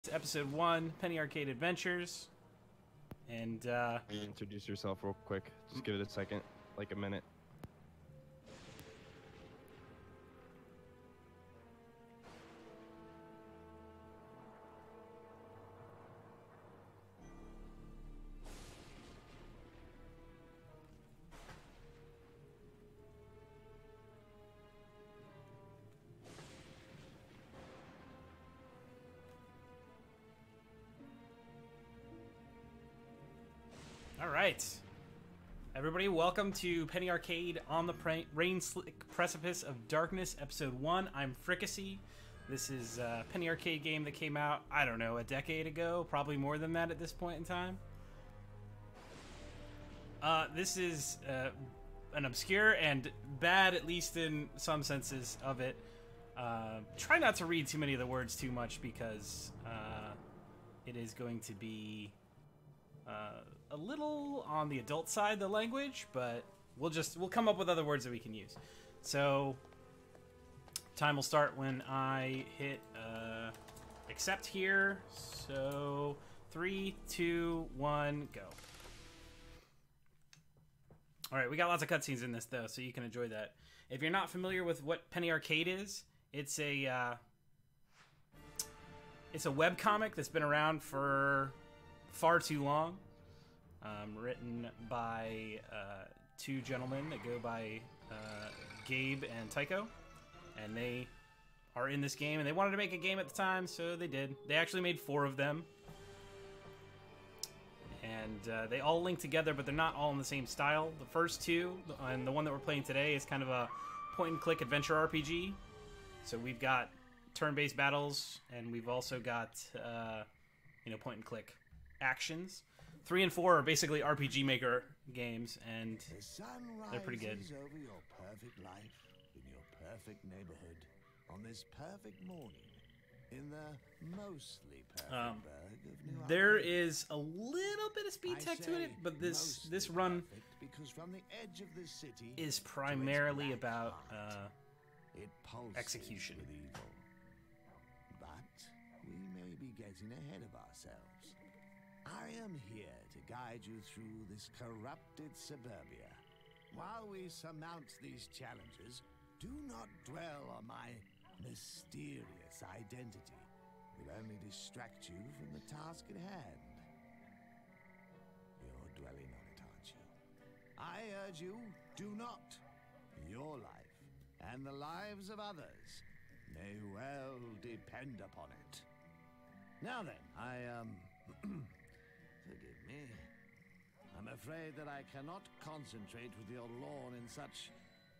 Episode 1, Penny Arcade Adventures. And, Introduce yourself real quick. Just give it a second, like a minute. alright. Everybody, welcome to Penny Arcade on the Rain-Slick Precipice of Darkness, Episode 1. I'm Fricassee. This is a Penny Arcade game that came out, I don't know, a decade ago. Probably more than that at this point in time. This is an obscure and bad, at least in some senses of it. Try not to read too many of the words too much because it is going to be a little on the adult side, the language, but we'll come up with other words that we can use. So time will start when I hit accept here. So 3, 2, 1, go. Alright, we got lots of cutscenes in this though, so you can enjoy that. If you're not familiar with what Penny Arcade is, it's a webcomic that's been around for far too long. Written by two gentlemen that go by Gabe and Tycho, and they are in this game, and they wanted to make a game at the time, so they did. They actually made 4 of them, and they all link together, but they're not all in the same style. The first 2, and the one that we're playing today, is kind of a point-and-click adventure RPG. So we've got turn-based battles, and we've also got point-and-click actions. 3 and 4 are basically RPG Maker games, and they're pretty good. Over your perfect life, in your perfect neighborhood, on this perfect morning, in the mostly perfect burg of New There Arcady. is a little bit of speed tech to it, but this run because from the edge of the city is to its primarily black about heart, it pulses execution. with evil. But we may be getting ahead of ourselves. I am here to guide you through this corrupted suburbia. While we surmount these challenges, do not dwell on my mysterious identity. It will only distract you from the task at hand. You're dwelling on it, aren't you? I urge you, do not. Your life and the lives of others may well depend upon it. Now then, forgive me. I'm afraid that I cannot concentrate with your lawn in such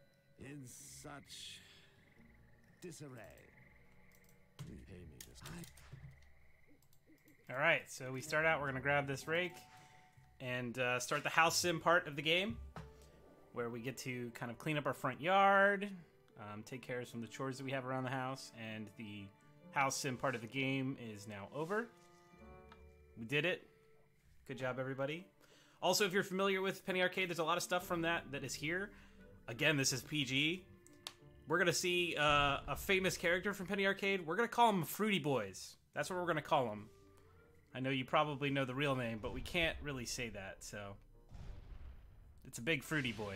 disarray. Please pay me this time. Alright, so we start out, we're going to grab this rake and start the house sim part of the game, where we get to kind of clean up our front yard, take care of some of the chores that we have around the house, and the house sim part of the game is now over. We did it. Good job, everybody. Also, if you're familiar with Penny Arcade, there's a lot of stuff from that is here. Again, this is PG. We're going to see a famous character from Penny Arcade. We're going to call him Fruity Boys. That's what we're going to call him. I know you probably know the real name, but we can't really say that, so... It's a big fruity boy.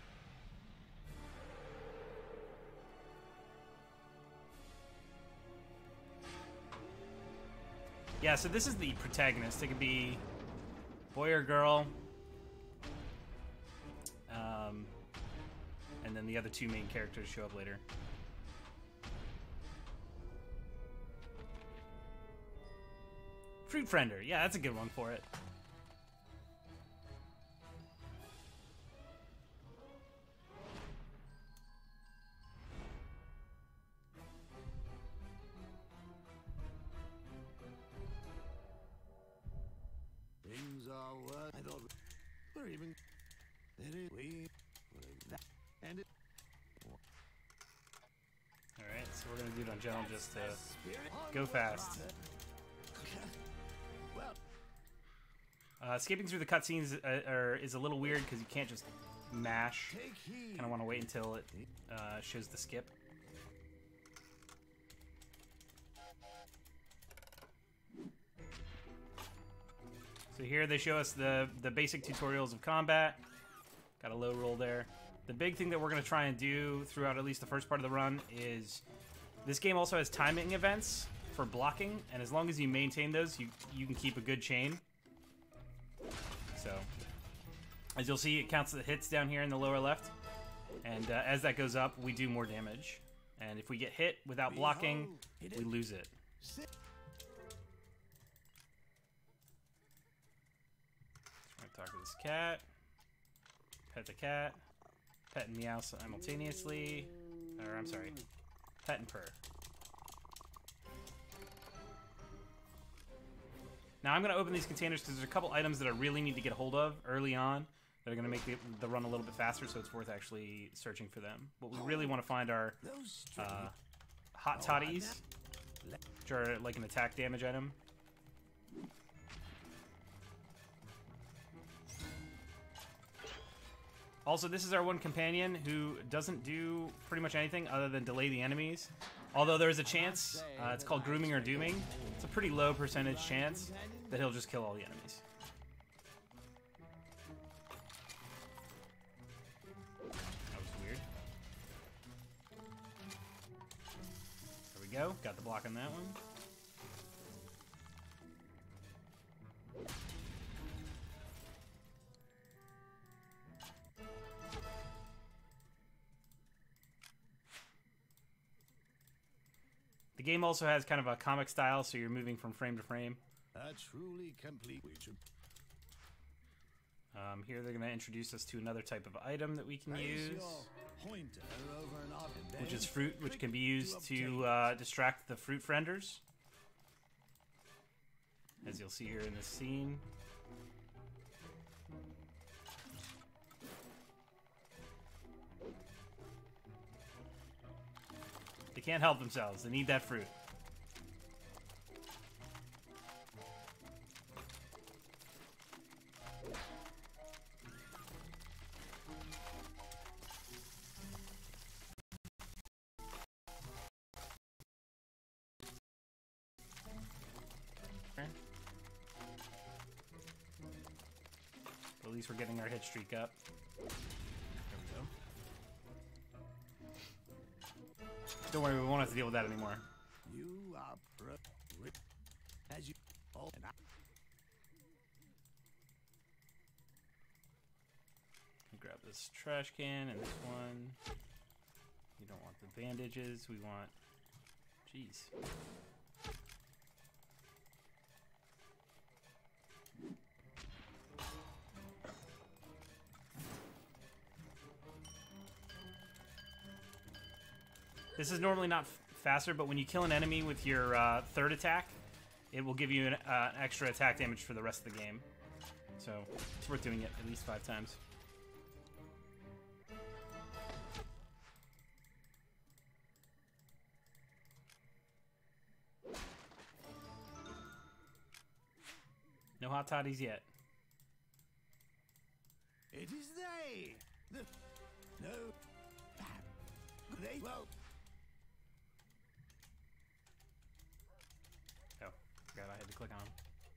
Yeah, so this is the protagonist. It could be boy or girl. And then the other 2 main characters show up later. Fruit Friender. Yeah, that's a good one for it. Things are worth. I thought we're even. There is we. And it. Alright, so we're gonna do it on gentle just to go fast. Well, Skipping through the cutscenes is a little weird because you can't just mash. take heed. Kind of want to wait until it shows the skip. So here they show us the basic tutorials of combat. Got a low roll there. The big thing that we're going to try and do throughout at least the first part of the run is this game also has timing events for blocking, and as long as you maintain those, you can keep a good chain. So, as you'll see, it counts the hits down here in the lower left, and as that goes up, we do more damage. And if we get hit without blocking, we lose it. I'm going to talk to this cat. Pet the cat. Pet and meow simultaneously. Or, I'm sorry. Pet and purr. Now I'm going to open these containers because there's a couple items that I really need to get a hold of early on that are going to make the run a little bit faster, so it's worth actually searching for them. What we really want to find are hot toddies, which are like an attack damage item. Also, this is our one companion who doesn't do pretty much anything other than delay the enemies. Although there's a chance, it's called grooming or dooming. It's a pretty low percentage chance that he'll just kill all the enemies. That was weird. There we go. Got the block on that one. The game also has kind of a comic style, so you're moving from frame to frame. A truly complete. Here they're going to introduce us to another type of item that we can use, which is fruit, which can be used to distract the fruit frienders, as you'll see here in this scene. They can't help themselves. They need that fruit. At least we're getting our hit streak up. Don't worry, we won't have to deal with that anymore. You are as you Grab this trash can and this one. We don't want the bandages. We want. Jeez. This is normally not faster, but when you kill an enemy with your third attack, it will give you an extra attack damage for the rest of the game. So it's worth doing it at least 5 times. No hot toddies yet. It is they. No. They well. Oh, forgot I had to click on them.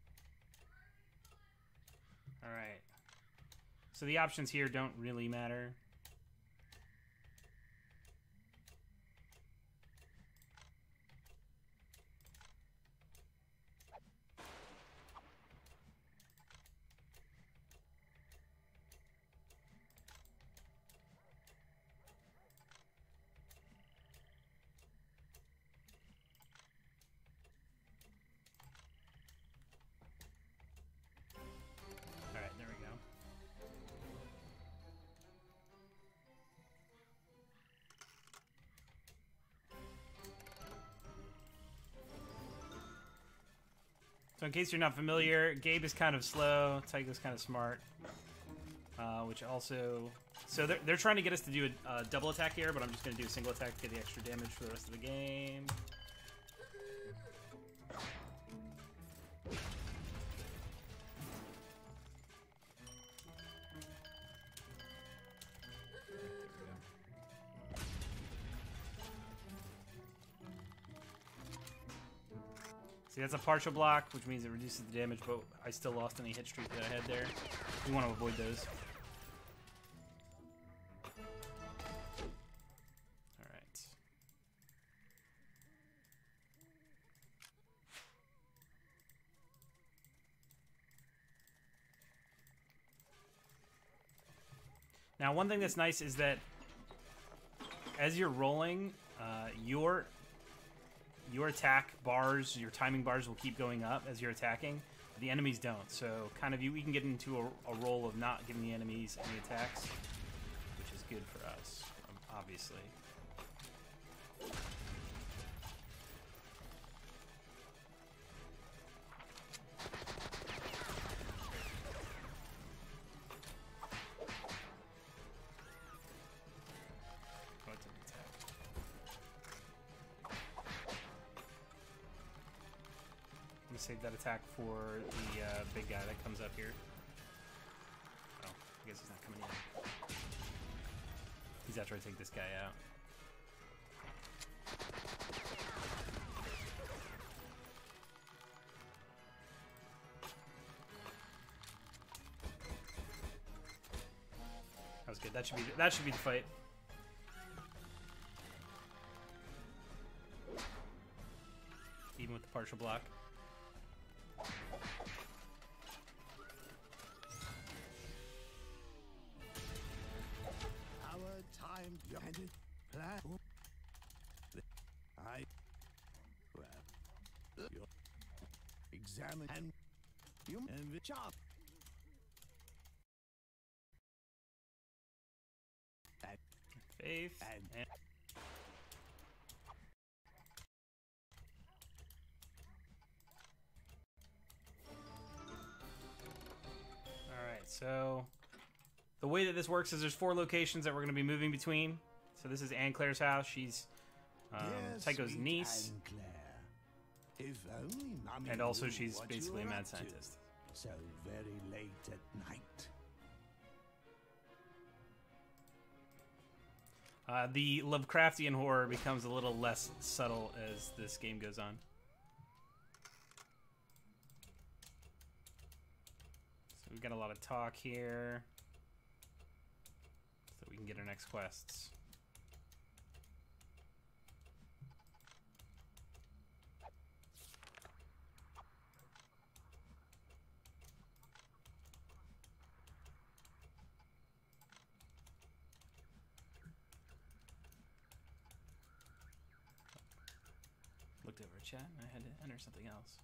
Alright. So the options here don't really matter. So in case you're not familiar, Gabe is kind of slow, Tycho's kind of smart, which also... So they're trying to get us to do a double attack here, but I'm just going to do a single attack to get the extra damage for the rest of the game. See, that's a partial block, which means it reduces the damage, but I still lost any hit streak that I had there. We want to avoid those. Alright. Now, one thing that's nice is that as you're rolling, your attack bars, your timing bars will keep going up as you're attacking. The enemies don't, so kind of we can get into a role of not giving the enemies any attacks, which is good for us, obviously. Save that attack for the big guy that comes up here. Oh, I guess he's not coming in. He's after I take this guy out. That was good. That should be the fight. Even with the partial block. Examine and you and the chop. Faith and Alright, so the way that this works is there's 4 locations that we're going to be moving between. So this is Anne Claire's house. She's Tycho's niece. If only Mommy and also knew she's what basically a you were mad up to. scientist. So very late at night. The Lovecraftian horror becomes a little less subtle as this game goes on. So we've got a lot of talk here, so we can get our next quests. Looked over chat and I had to enter something else.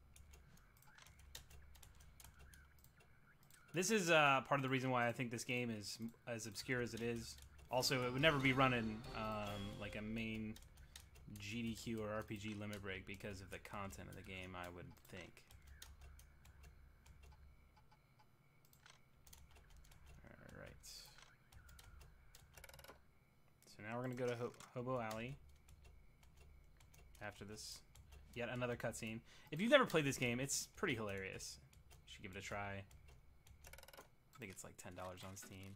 This is part of the reason why I think this game is as obscure as it is. Also, it would never be running like a main GDQ or RPG limit break because of the content of the game, I would think. Alright. So now we're going to go to Hobo Alley. After this, yet another cutscene. If you've never played this game, it's pretty hilarious. You should give it a try. I think it's like $10 on Steam.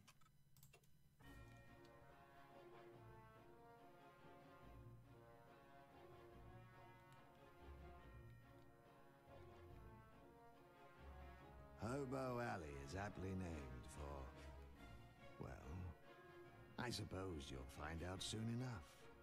Hobo Alley is aptly named for, well, I suppose you'll find out soon enough.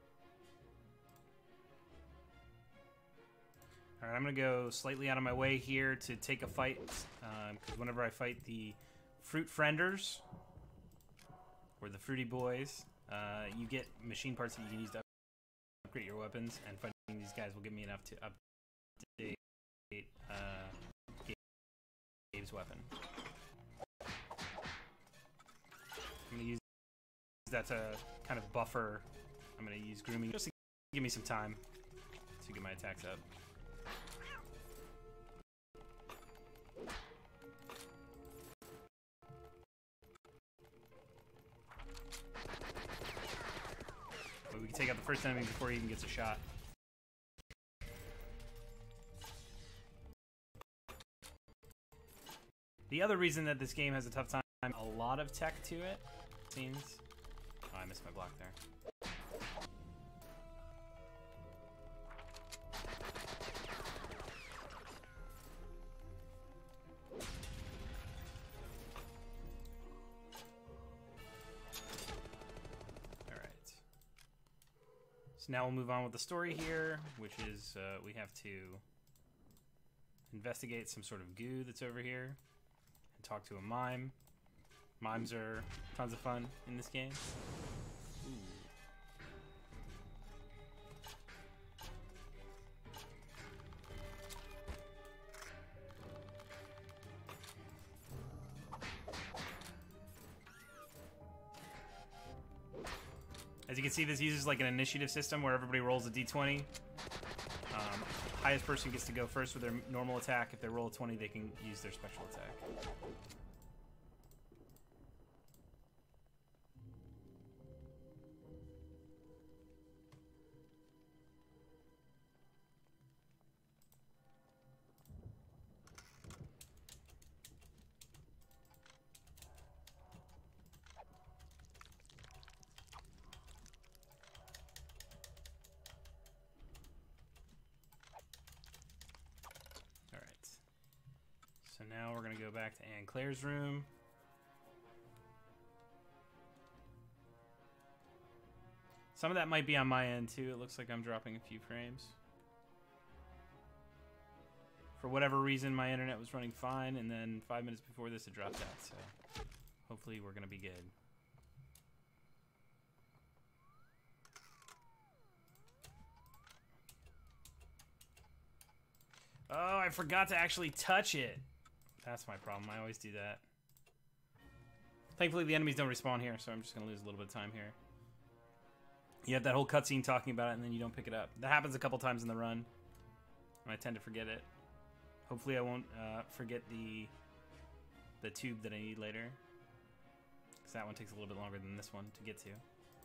Alright, I'm going to go slightly out of my way here to take a fight, because whenever I fight the Fruit Frienders, or the Fruity Boys, you get machine parts that you can use to upgrade your weapons, and fighting these guys will give me enough to update Gabe's weapon. I'm going to use that to kind of buffer. I'm going to use grooming just to give me some time to get my attacks up. But we can take out the first enemy before he even gets a shot. The other reason that this game has a tough time, a lot of tech to it, seems. Oh, I missed my block there. now we'll move on with the story here, which is we have to investigate some sort of goo that's over here and talk to a mime. Mimes are tons of fun in this game. As you can see, this uses like an initiative system where everybody rolls a d20. Highest person gets to go first with their normal attack. If they roll a 20, they can use their special attack. So now we're going to go back to Anne Claire's room. Some of that might be on my end too. It looks like I'm dropping a few frames. For whatever reason, my internet was running fine, and then 5 minutes before this it dropped out. So hopefully we're going to be good. Oh, I forgot to actually touch it. That's my problem. I always do that. Thankfully, the enemies don't respawn here, so I'm just going to lose a little bit of time here. You have that whole cutscene talking about it, and then you don't pick it up. That happens a couple times in the run, and I tend to forget it. Hopefully, I won't forget the tube that I need later, because that one takes a little bit longer than this one to get to.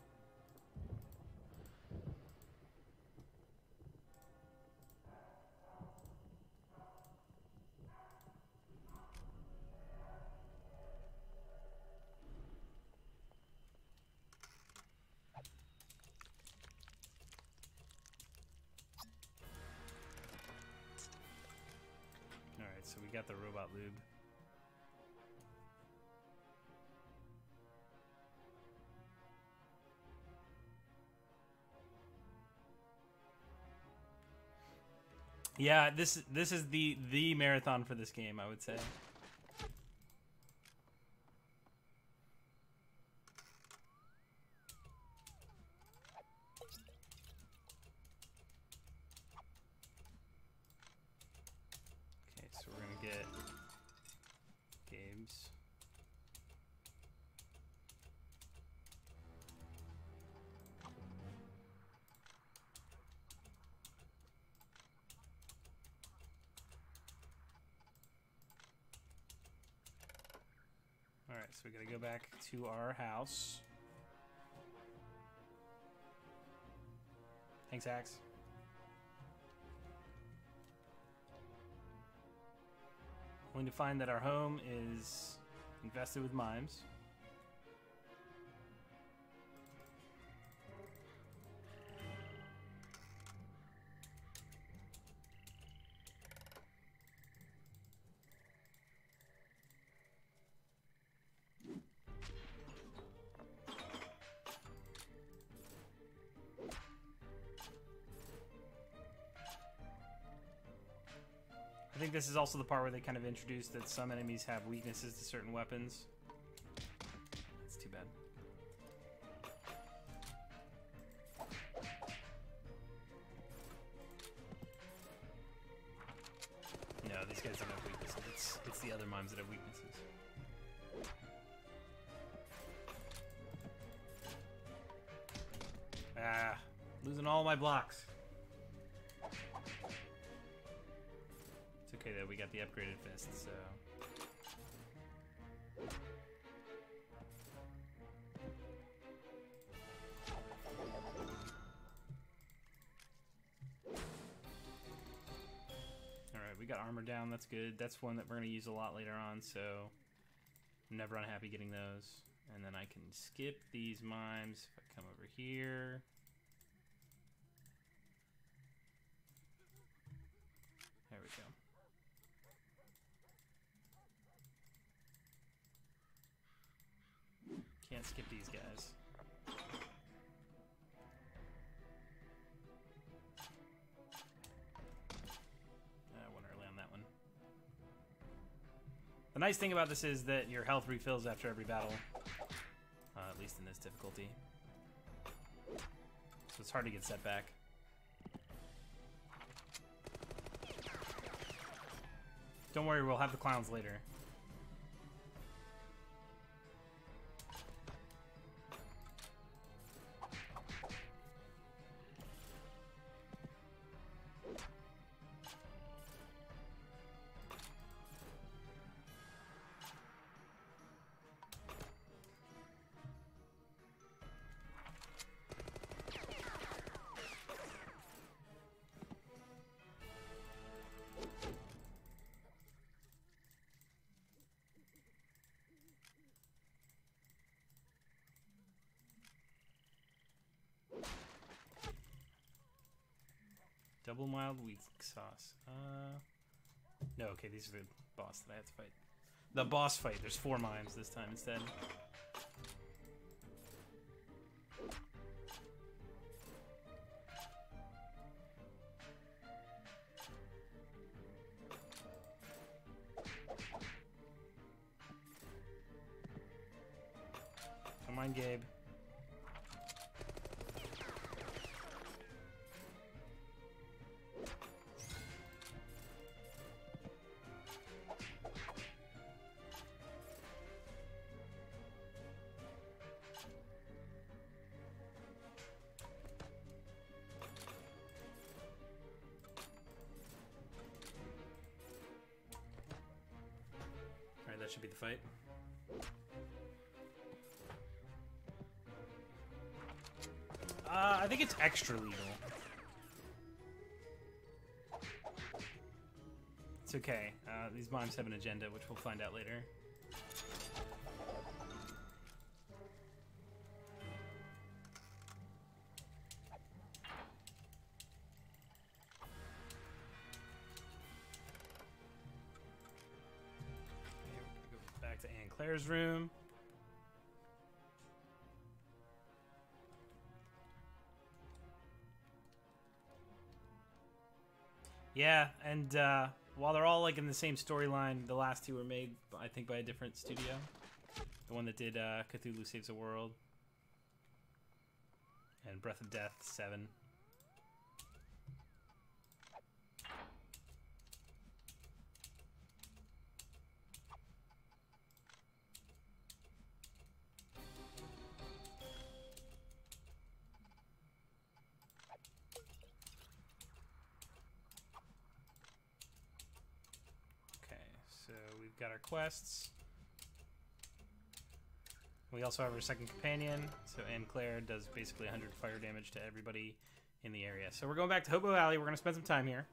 So we got the robot lube. Yeah, this is the marathon for this game, I would say. Alright, so we gotta go back to our house. Thanks, Axe. Only to find that our home is infested with mimes. I think this is also the part where they kind of introduced that some enemies have weaknesses to certain weapons. It's too bad. No, these guys don't have weaknesses. It's the other mimes that have weaknesses. Ah, losing all my blocks. Okay, though, we got the upgraded fist, so... Alright, we got armor down, that's good. That's one that we're going to use a lot later on, so... I'm never unhappy getting those. And then I can skip these mimes if I come over here. There we go. Can't skip these guys. The nice thing about this is that your health refills after every battle, at least in this difficulty. So it's hard to get set back. Don't worry, we'll have the clowns later. Double mild weak sauce. No, okay, these are the boss that I have to fight. The boss fight. There's 4 mimes this time instead. Come on, Gabe. That should be the fight. I think it's extra legal. It's okay. These mimes have an agenda, which we'll find out later. Claire's room. Yeah, and while they're all like in the same storyline, the last 2 were made, I think, by a different studio. The one that did Cthulhu Saves the World and Breath of Death 7. Got our quests. We also have our second companion. So Anne Claire does basically 100 fire damage to everybody in the area. So we're going back to Hobo Alley. We're going to spend some time here.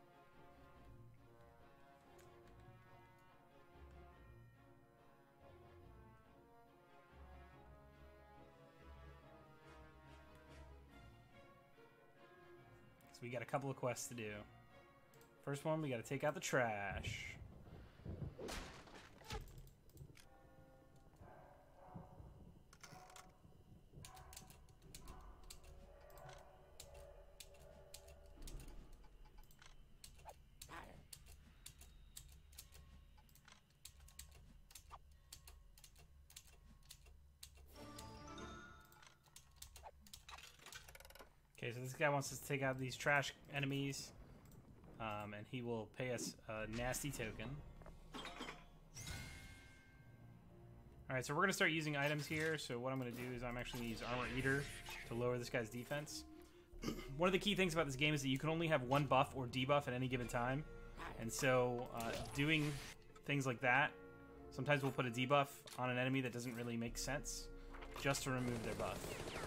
So we got a couple of quests to do. First one, we got to take out the trash. Okay, so this guy wants us to take out these trash enemies, and he will pay us a nasty token. Alright, so we're going to start using items here. So what I'm going to do is I'm actually going to use Armor Eater to lower this guy's defense. One of the key things about this game is that you can only have 1 buff or debuff at any given time. And so doing things like that, sometimes we'll put a debuff on an enemy that doesn't really make sense, just to remove their buff.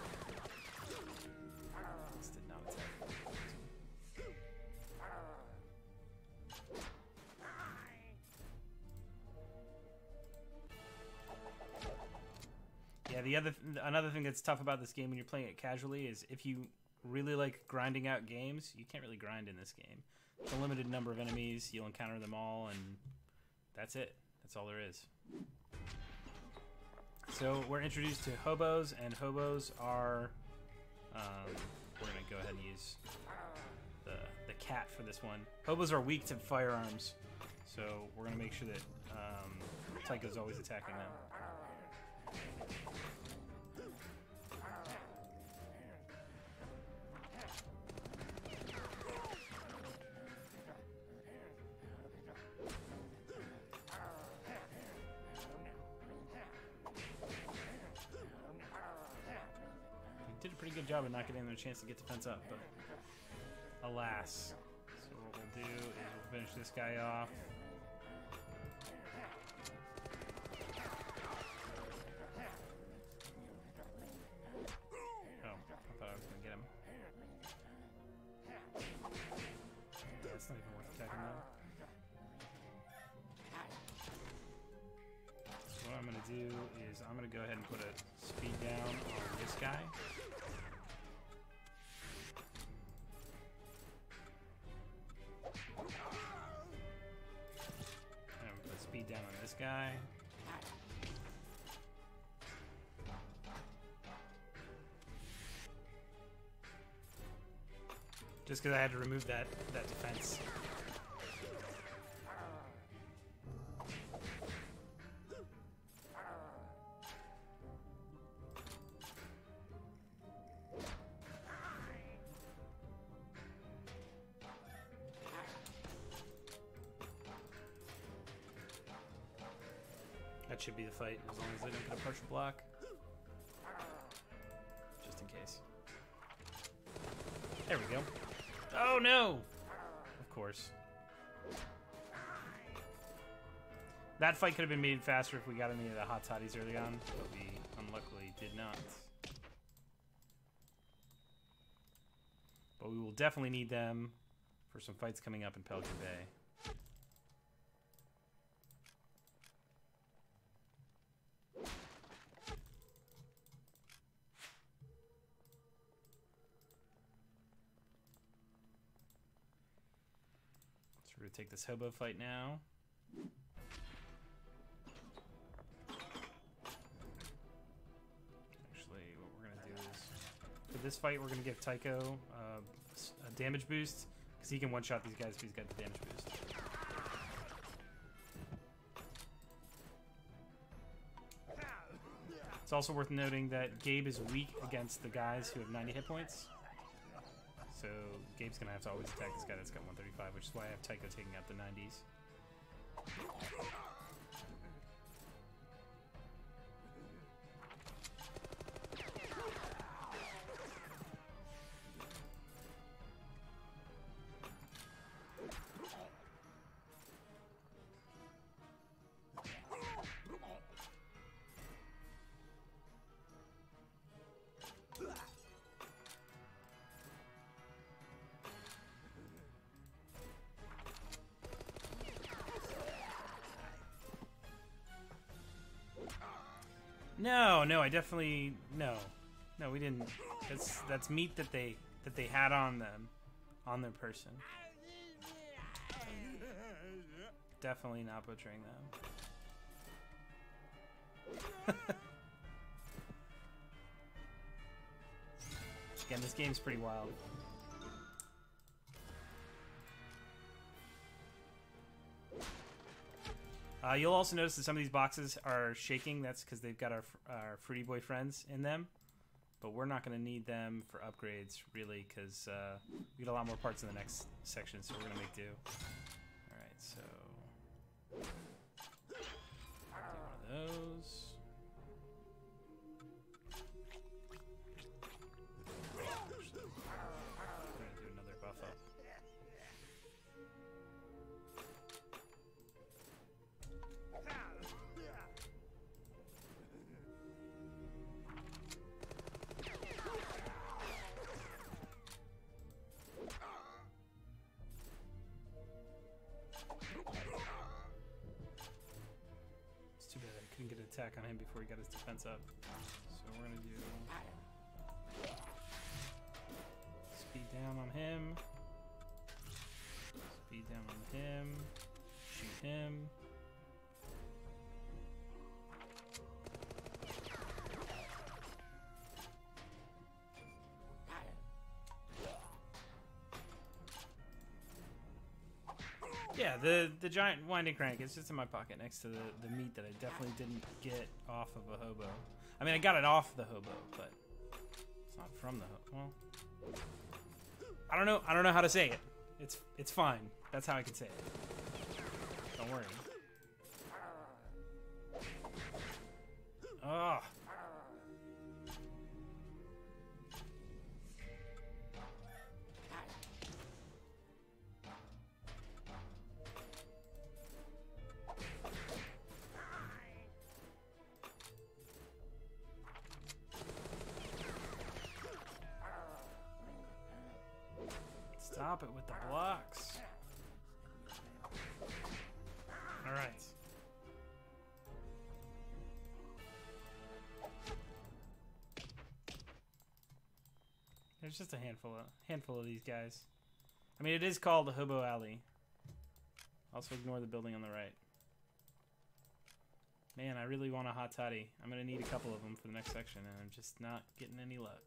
This did not attack. Yeah, another thing that's tough about this game when you're playing it casually is if you really like grinding out games, you can't really grind in this game. There's a limited number of enemies, you'll encounter them all, and that's it. That's all there is. So we're introduced to hobos, and hobos are... we're going to go ahead and use the cat for this one. Hobos are weak to firearms, so So we're going to make sure that Tycho's always attacking them. He did a pretty good job of not getting them a chance to get defense up, but alas. So what we'll do is we'll finish this guy off. Oh, I thought I was gonna get him. Yeah, it's not even worth attacking though. So what I'm gonna do is I'm gonna go ahead and put a speed down on this guy. Speed down on this guy. Just because I had to remove that defense. That should be the fight, as long as they don't get a partial block. Just in case. There we go. Oh no! Of course. That fight could have been made faster if we got any of the hot toddies early on, but we unluckily did not. But we will definitely need them for some fights coming up in Pelican Bay. We're going to take this hobo fight now. Actually, what we're going to do is, for this fight, we're going to give Tycho a damage boost, because he can one-shot these guys if he's got the damage boost. It's also worth noting that Gabe is weak against the guys who have 90 hit points. So Gabe's gonna have to always attack this guy that's got 135, which is why I have Tycho taking out the 90s. No, I definitely no, we didn't. That's meat that they had on them, on their person. Definitely not butchering them. Again, this game's pretty wild. You'll also notice that some of these boxes are shaking. That's because they've got our Fruity Boy friends in them. But we're not going to need them for upgrades, really, because we get a lot more parts in the next section, so we're going to make do. Alright, so... do one of those. Actually, we're going to do another buff up. It's too bad I couldn't get an attack on him before he got his defense up. So we're gonna do speed down on him, speed down on him, shoot him. Yeah, the giant winding crank. It's just in my pocket next to the meat that I definitely didn't get off of a hobo. I mean, I got it off the hobo, but it's not from the hobo. Well, I don't know. I don't know how to say it. It's fine. That's how I can say it. Don't worry. Ugh. Stop it with the blocks. All right. There's just a handful of these guys. I mean, it is called the Hobo Alley. Also ignore the building on the right. Man, I really want a hot toddy. I'm gonna need a couple of them for the next section, and I'm just not getting any luck.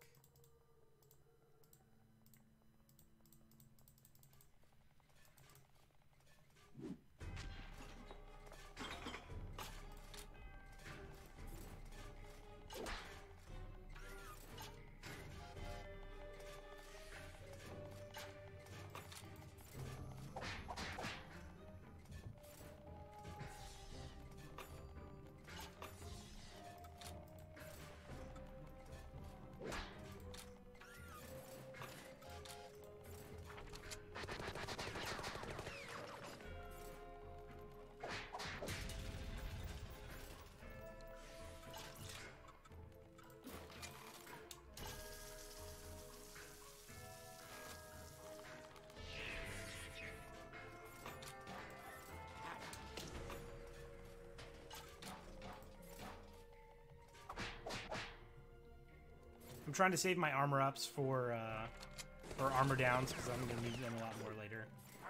I'm trying to save my armor ups for armor downs because I'm gonna need them a lot more later.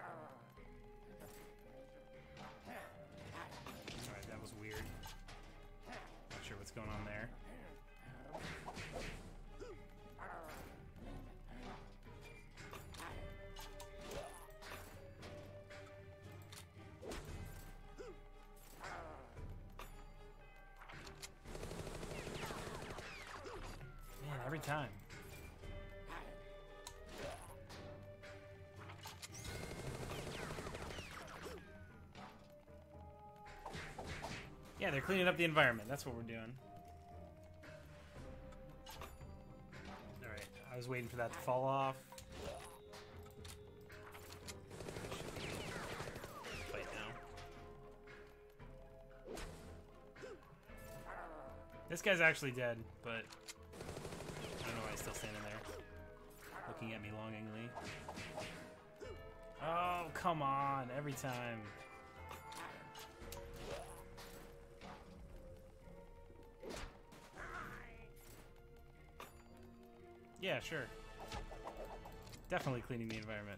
Alright, that was weird. Not sure what's going on there. Every time. Yeah, they're cleaning up the environment. That's what we're doing. Alright, I was waiting for that to fall off. Fight now. This guy's actually dead, but still standing there, looking at me longingly. Oh, come on, every time. Yeah, sure. Definitely cleaning the environment.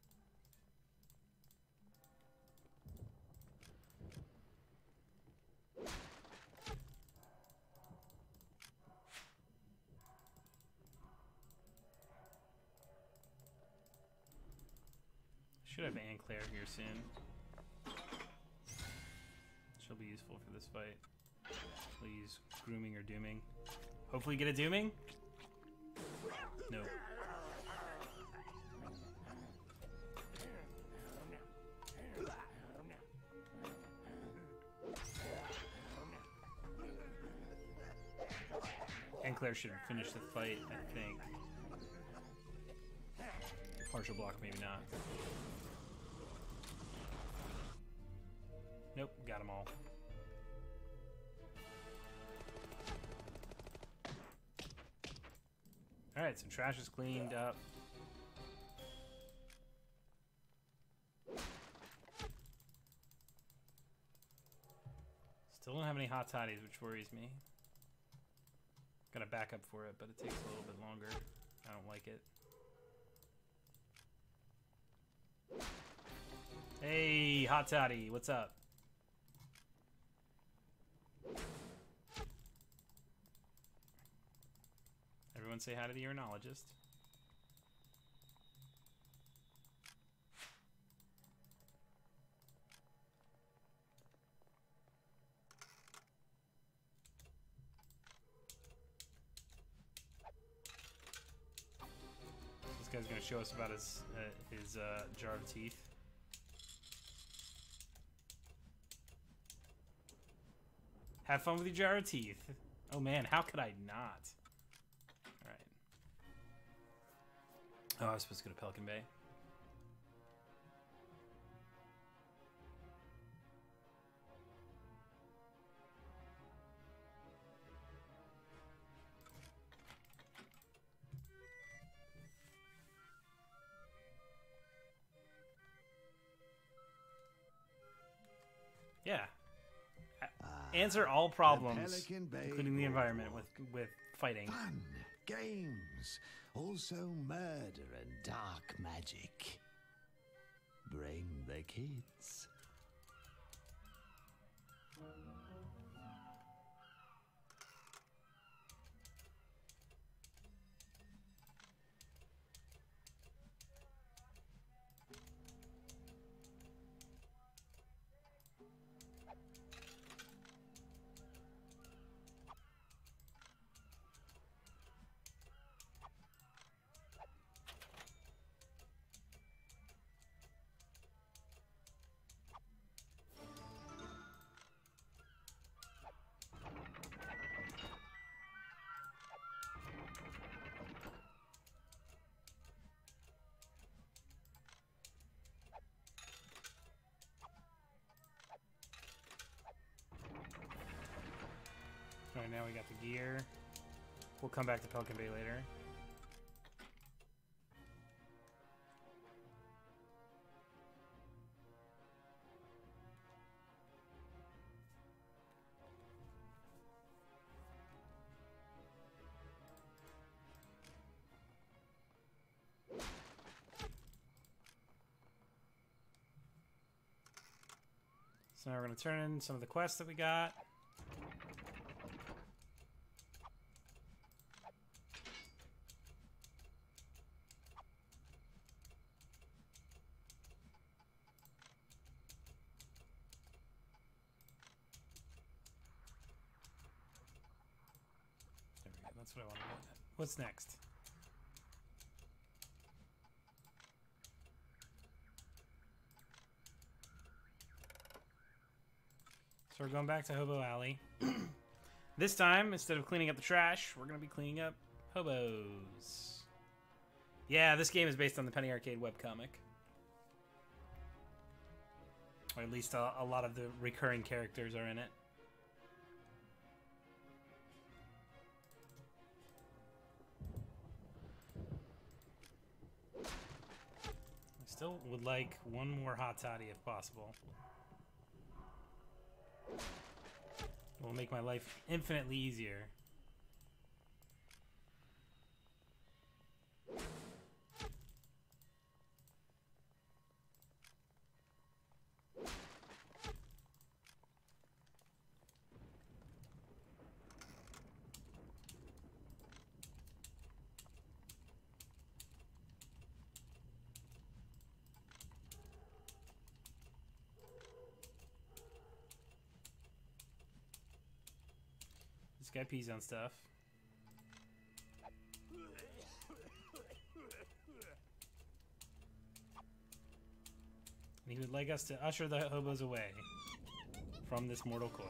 Should have Anne Claire here soon. She'll be useful for this fight. Please, grooming or dooming. Hopefully get a dooming? No. Anne Claire should finish the fight, I think. Partial block, maybe not. Nope, got them all. Alright, so trash is cleaned up. Still don't have any hot toddies, which worries me. Gotta back up for it, but it takes a little bit longer. I don't like it. Hey, hot toddy, what's up? Everyone say hi to the urinologist. guy's gonna show us about his jar of teeth. Have fun with your jar of teeth. Oh man, how could I not? Alright. Oh, I was supposed to go to Pelican Bay. Yeah. Answer all problems, including the environment, with fighting. Fun, games, also murder and dark magic. Bring the kids. Alright, now we got the gear. We'll come back to Pelican Bay later. So now we're going to turn in some of the quests that we got. There we go. That's what I wanted. What's next? So we're going back to Hobo Alley. This time, instead of cleaning up the trash, we're going to be cleaning up hobos. Yeah, this game is based on the Penny Arcade webcomic. Or at least a lot of the recurring characters are in it. I still would like one more hot toddy if possible. It will make my life infinitely easier. This guy pees on stuff. And he would like us to usher the hobos away from this mortal coil.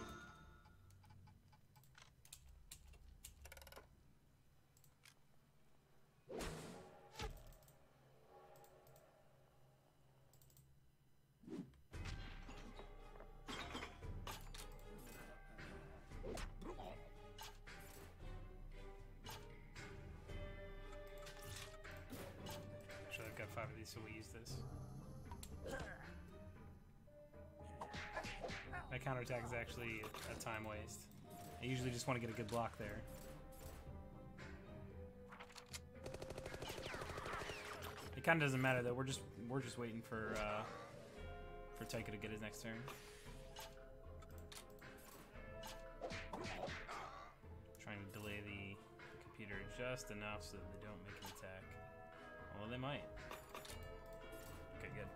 Actually, I've got 5 of these, so we'll use this. My counterattack is actually a time waste. I usually just want to get a good block there. It kind of doesn't matter though. We're just waiting for Taika to get his next turn. Trying to delay the computer just enough so that they don't make an attack. Although they might. Okay, good.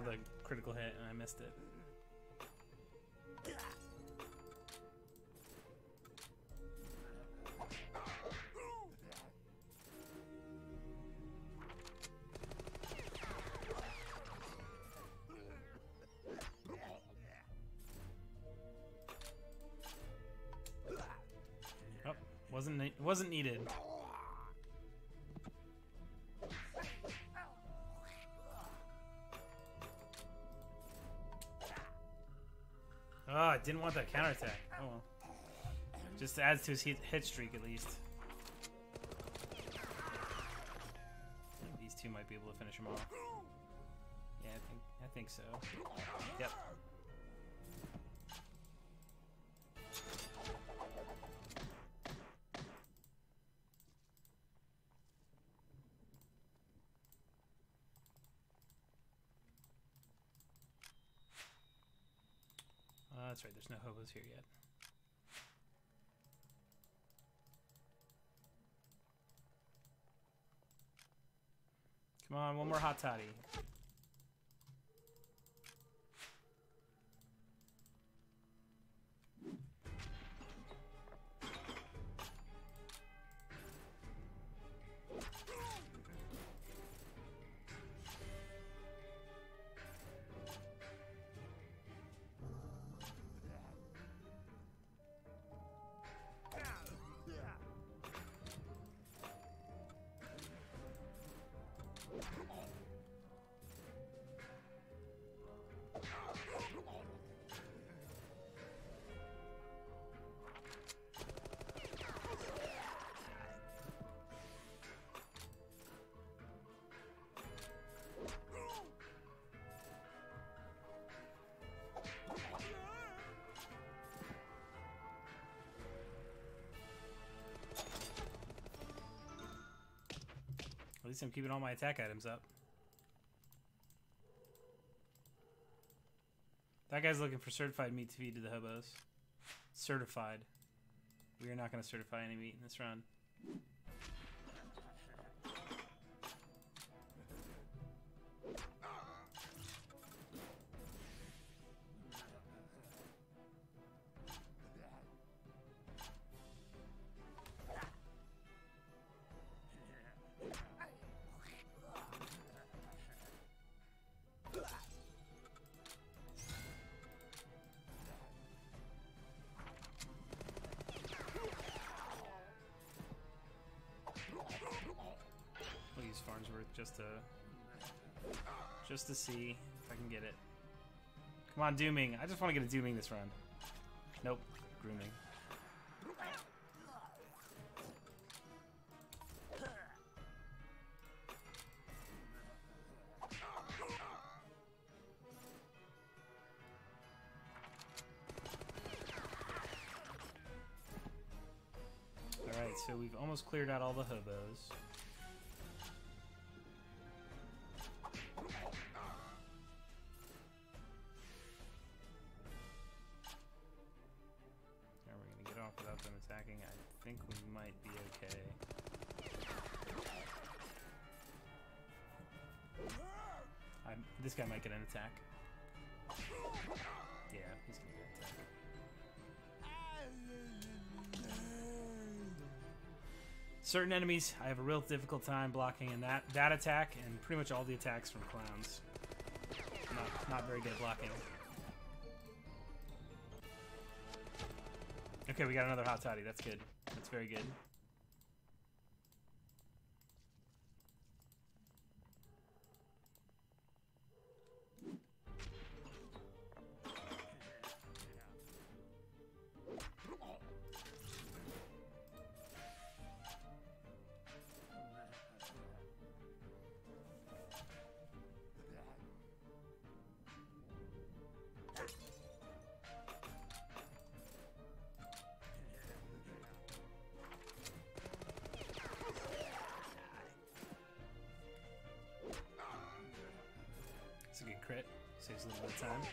saw the critical hit and I missed it. Oh, wasn't needed. Oh, I didn't want that counterattack. Oh well. Just adds to his hit streak at least. I think these two might be able to finish him off. Yeah, I think so. Yep. That's right, there's no hobos here yet. Come on, one more hot toddy. At least I'm keeping all my attack items up. That guy's looking for certified meat to feed to the hobos. Certified. We are not going to certify any meat in this run. We'll use Farnsworth just to see if I can get it. Come on, Dooming. I just want to get a Dooming this run. Nope. Grooming. Alright, so we've almost cleared out all the hobos. Are we going to get off without them attacking? I think we might be okay. This guy might get an attack. Yeah, he's going to get an attack. Certain enemies, I have a real difficult time blocking in that attack, and pretty much all the attacks from clowns. Not very good blocking. Okay, we got another hot toddy. That's good. That's very good. It's a good crit. Saves a little bit of time.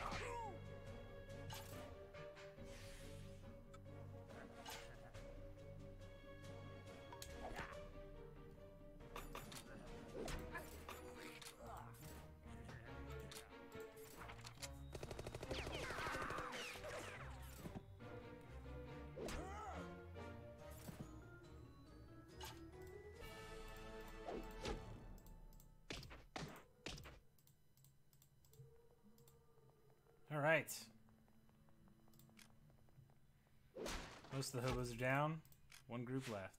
All right. Most of the hobos are down. One group left.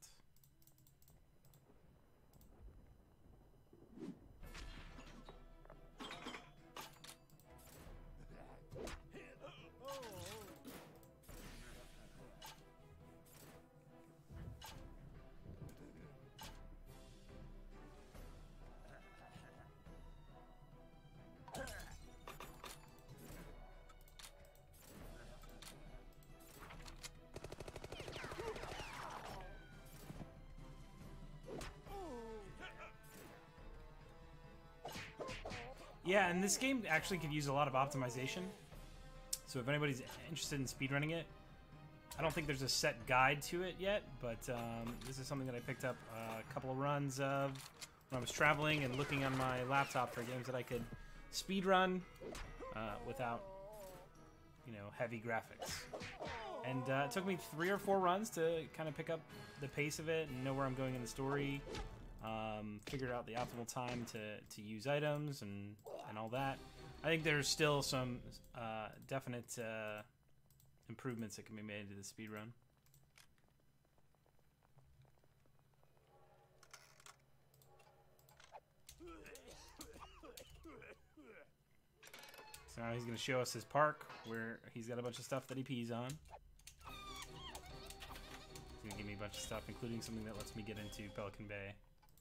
Yeah, and this game actually could use a lot of optimization. So if anybody's interested in speedrunning it, I don't think there's a set guide to it yet, but this is something that I picked up a couple of runs of when I was traveling and looking on my laptop for games that I could speedrun without, you know, heavy graphics. And it took me 3 or 4 runs to kind of pick up the pace of it and know where I'm going in the story. Figured out the optimal time to use items and all that. I think there's still some definite improvements that can be made to the speedrun. So now he's going to show us his park where he's got a bunch of stuff that he pees on. He's going to give me a bunch of stuff, including something that lets me get into Pelican Bay.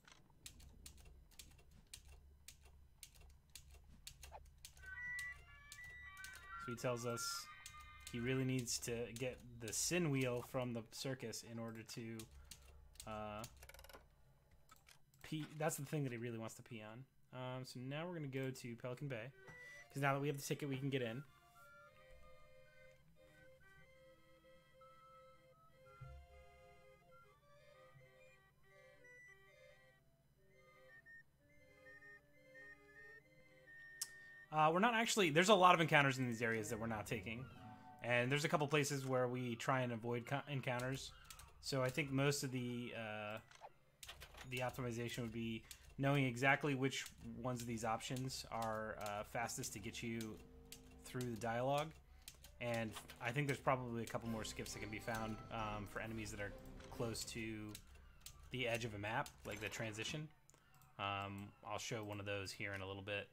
So he tells us he really needs to get the sin wheel from the circus in order to pee. That's the thing that he really wants to pee on. So now we're going to go to Pelican Bay, because now that we have the ticket, we can get in. We're not actually... There's a lot of encounters in these areas that we're not taking. And there's a couple places where we try and avoid encounters. So I think most of the optimization would be knowing exactly which ones of these options are fastest to get you through the dialogue. And I think there's probably a couple more skips that can be found for enemies that are close to the edge of a map, like the transition. I'll show one of those here in a little bit.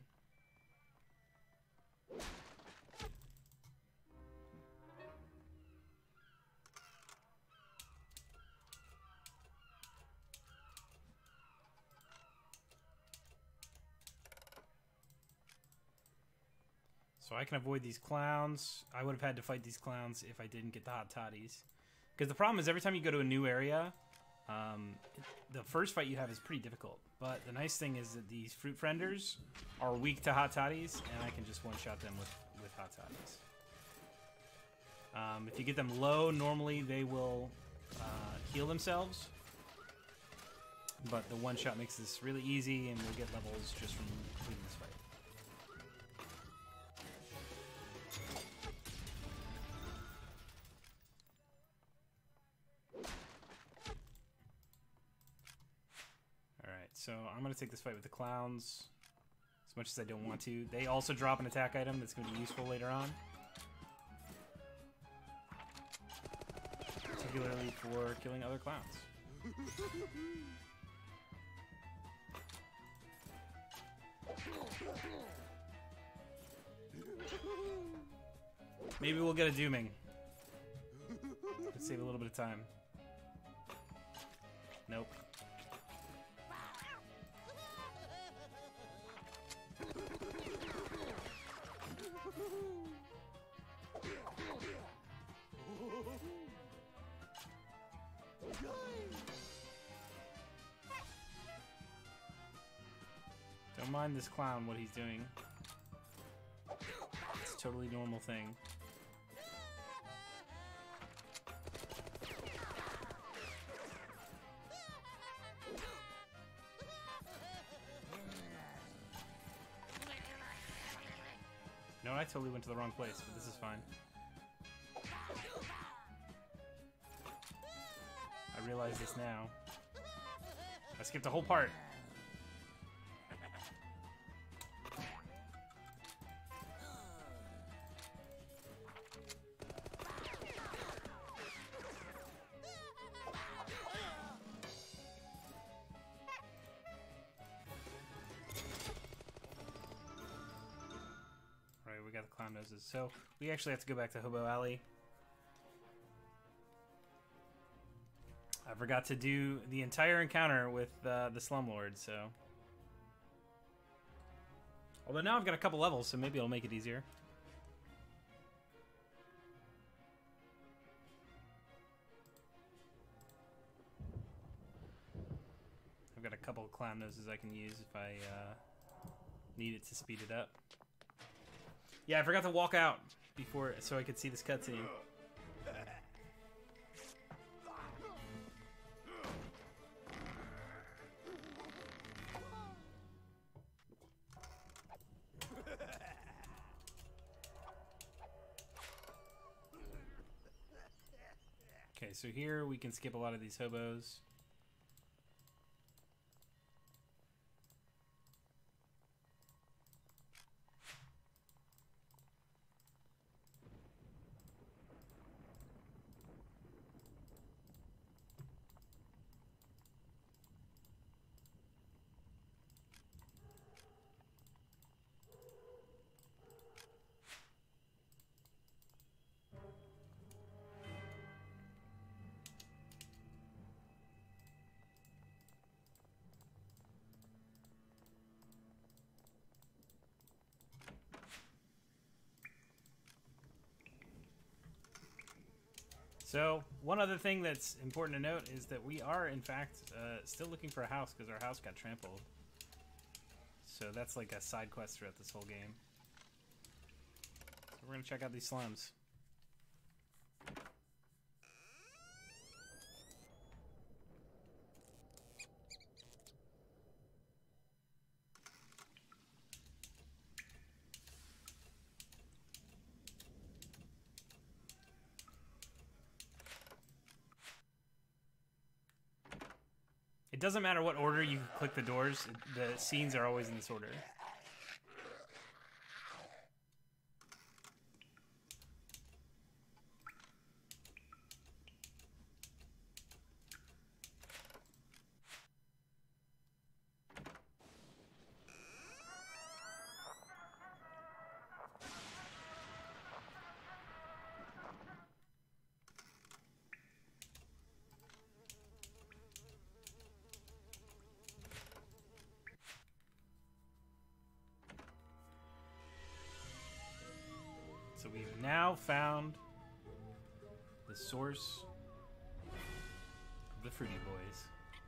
So I can avoid these clowns. I would have had to fight these clowns if I didn't get the hot toddies. Because the problem is every time you go to a new area, the first fight you have is pretty difficult. But the nice thing is that these fruit frienders are weak to hot toddies, and I can just one-shot them with hot toddies. If you get them low, normally they will heal themselves. But the one-shot makes this really easy, and we'll get levels just from completing this fight. So I'm going to take this fight with the clowns, as much as I don't want to. They also drop an attack item that's going to be useful later on. Particularly for killing other clowns. Maybe we'll get a dooming. Let's save a little bit of time. Nope. Don't mind this clown, what he's doing. It's a totally normal thing. No, I totally went to the wrong place, but this is fine. I realize this now. I skipped a whole part. got the clown noses. So we actually have to go back to Hobo Alley. I forgot to do the entire encounter with the Slumlord, so... Although now I've got a couple levels, so maybe it'll make it easier. I've got a couple of clown noses I can use if I need it to speed it up. Yeah, I forgot to walk out before so I could see this cutscene. Okay, so here we can skip a lot of these hobos. So, one other thing that's important to note is that we are, in fact, still looking for a house because our house got trampled. So that's like a side quest throughout this whole game. So we're going to check out these slums. It doesn't matter what order you click the doors, the scenes are always in this order. So we've now found the source of the Fruity Boys.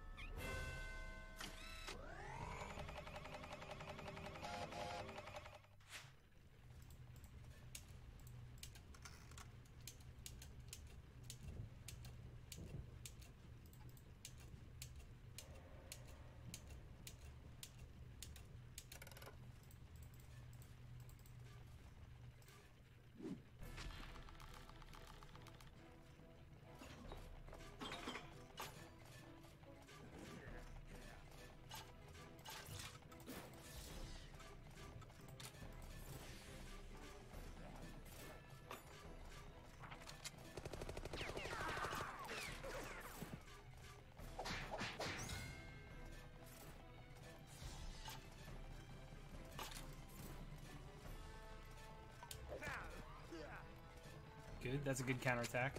Good, that's a good counterattack.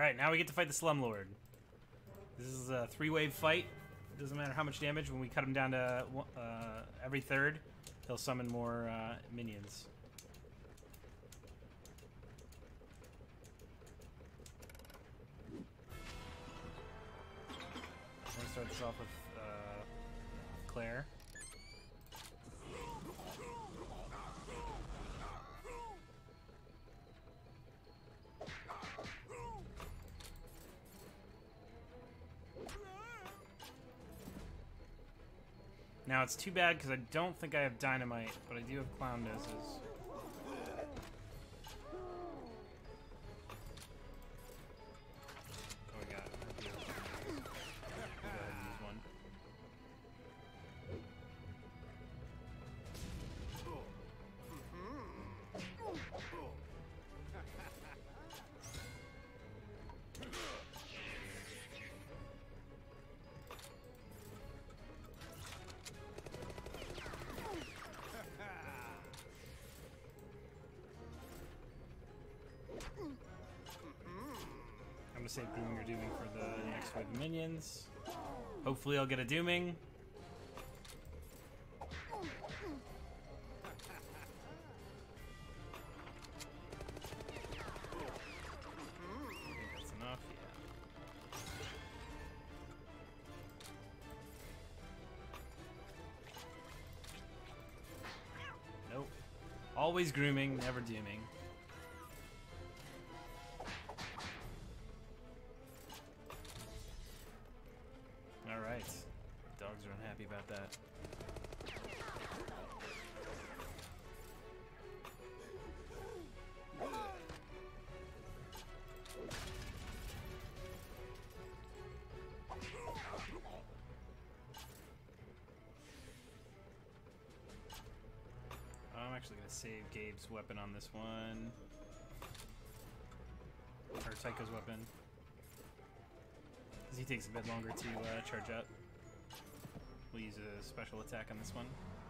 Alright, now we get to fight the Slumlord. This is a 3-wave fight. Doesn't matter how much damage. When we cut him down to every third, he'll summon more minions. I'm going to start this off with Claire. Now it's too bad because I don't think I have dynamite, but I do have clown noses. Oh, we got it. Go ahead and use one. I'm gonna save Dooming or Dooming for the next wave of minions. Hopefully I'll get a Dooming. I think that's enough, yeah. Nope. Always grooming, never dooming. Alright. Dogs are unhappy about that. I'm actually going to save Gabe's weapon on this one. Or Tycho's weapon. Because he takes a bit longer to charge up. We'll use a special attack on this one.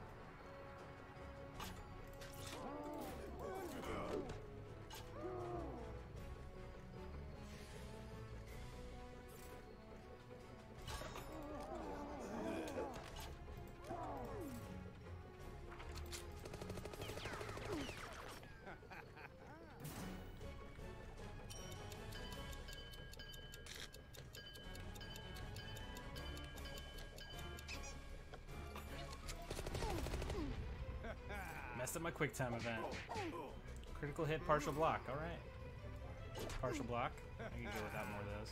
Messed up my quick time event. Critical hit, partial block. All right. Partial block. I can go without more of those.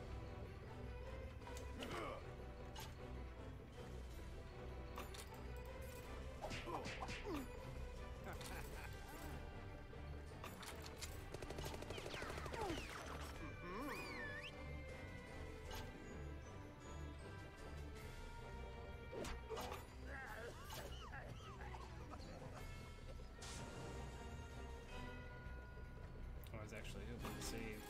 I was actually hoping to save.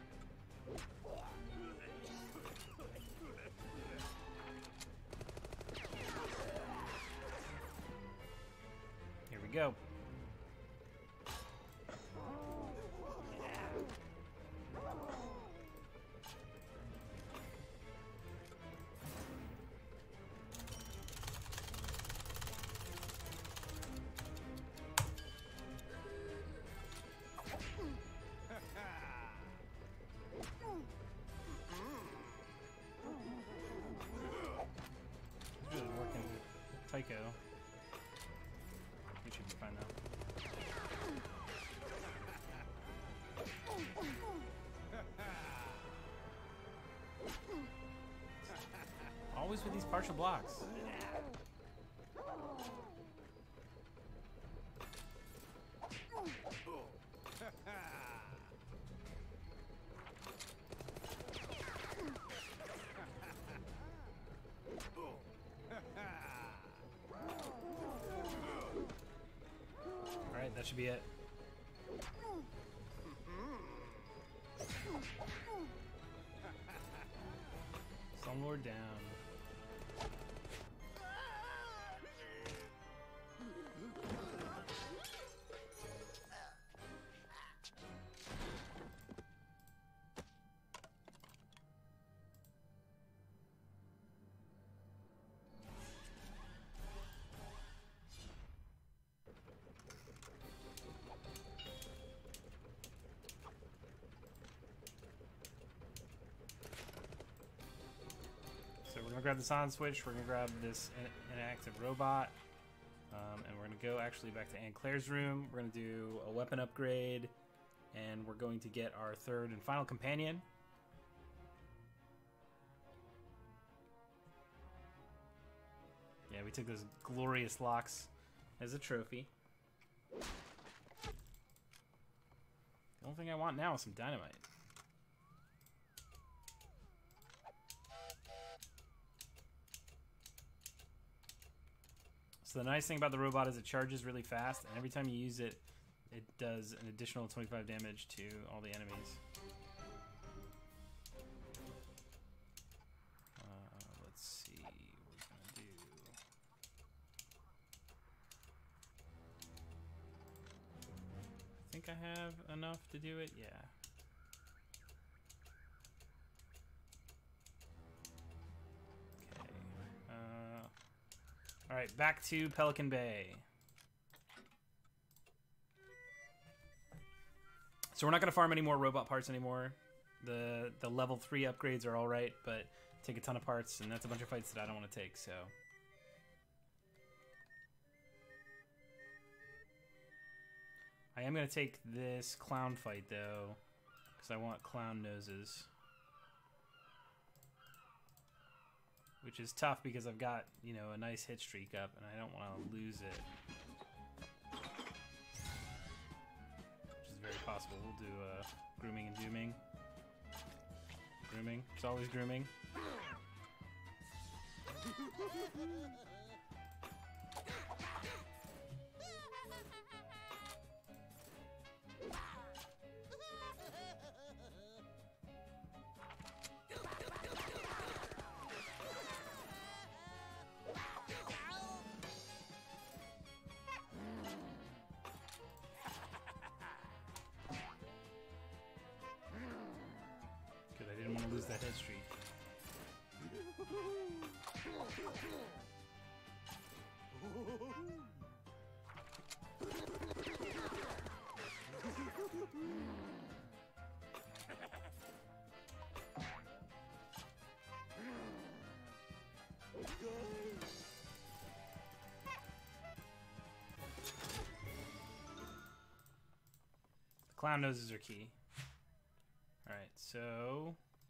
Here we go. Really working with Tycho. We should be fine now. Always with these partial blocks. Alright, that should be it. Slumlord down. gonna grab this on switch. We're gonna grab this inactive robot, and we're gonna go actually back to Aunt Claire's room. We're gonna do a weapon upgrade, and we're going to get our third and final companion. Yeah, we took those glorious locks as a trophy. The only thing I want now is some dynamite. So the nice thing about the robot is it charges really fast, and every time you use it, it does an additional 25 damage to all the enemies. Let's see what we're gonna do. I think I have enough to do it, yeah. Alright, back to Pelican Bay. So we're not going to farm any more robot parts anymore. The level 3 upgrades are alright, but take a ton of parts, and that's a bunch of fights that I don't want to take, so... I am going to take this clown fight, though, because I want clown noses. Which is tough because I've got, you know, a nice hit streak up, and I don't want to lose it. Which is very possible. We'll do grooming and dooming. Grooming. It's always grooming. That hit streak. Clown noses are key. Alright, so...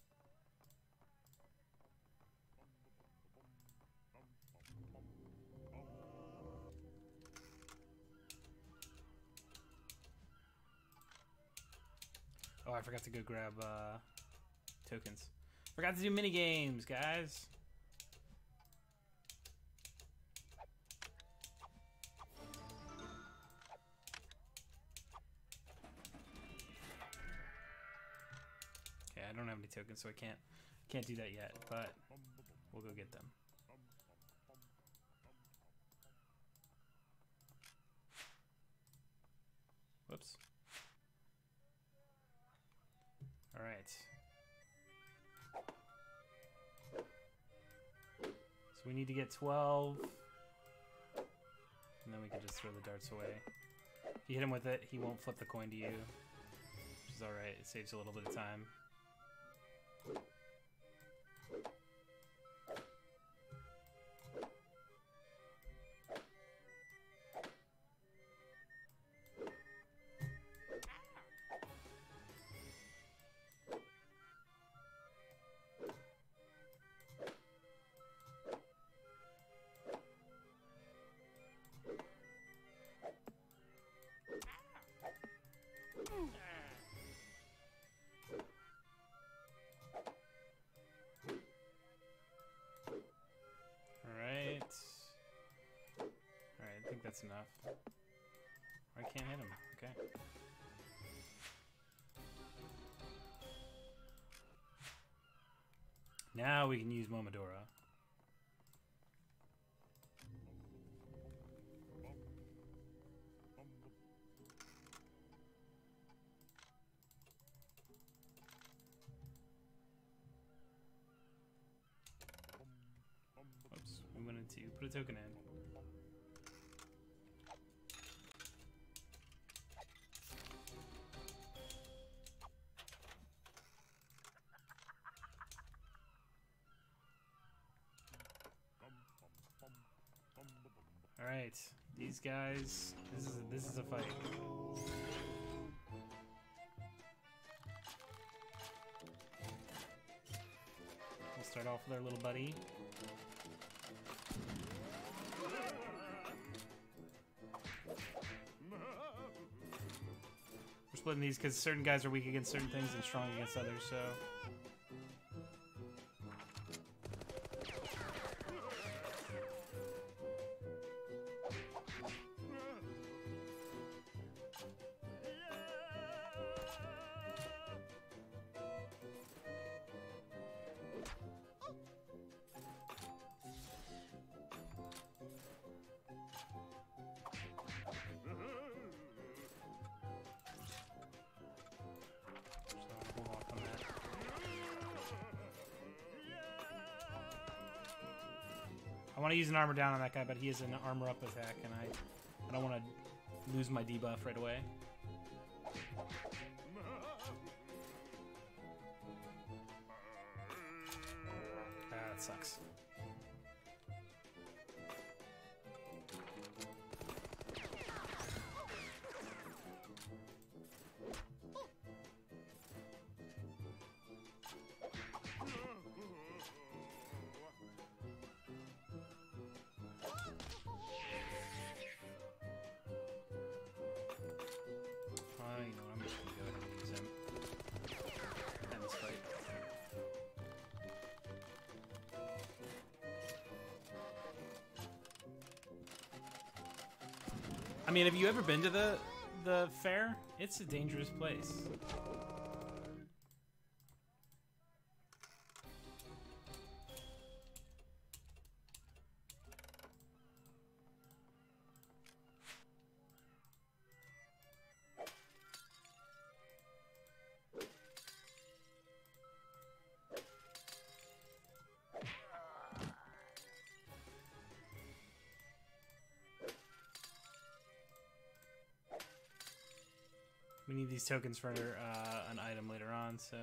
Oh, I forgot to go grab tokens. Forgot to do mini games, guys. Okay, I don't have any tokens, so I can't do that yet, but we'll go get them. Whoops. All right. So we need to get 12. And then we can just throw the darts away. If you hit him with it, he won't flip the coin to you. Which is alright, it saves a little bit of time. That's enough. I can't hit him. Okay. Now we can use Momodora. Oops, we wanted to put a token in. All right, these guys. This is a fight. We'll start off with our little buddy. We're splitting these because certain guys are weak against certain things and strong against others. So. I want to use an armor down on that guy, but he has an armor up attack, and I don't want to lose my debuff right away. Ah, that sucks. I mean, have you ever been to the fair? It's a dangerous place. We need these tokens for an item later on, so...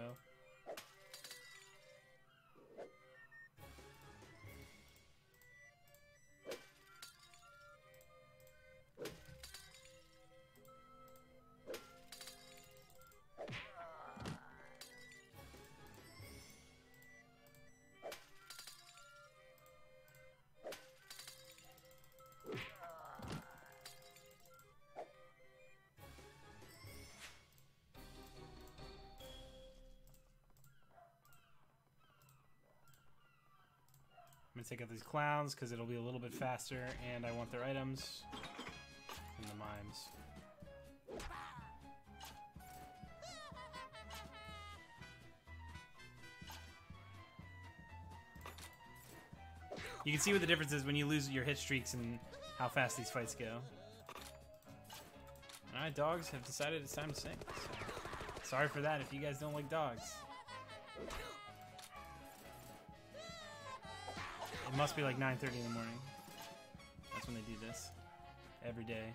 I'm gonna take out these clowns because it'll be a little bit faster, and I want their items and the mimes. You can see what the difference is when you lose your hit streaks and how fast these fights go. Alright, dogs have decided it's time to sing. So sorry for that if you guys don't like dogs. It must be like 9:30 in the morning. That's when they do this. Every day.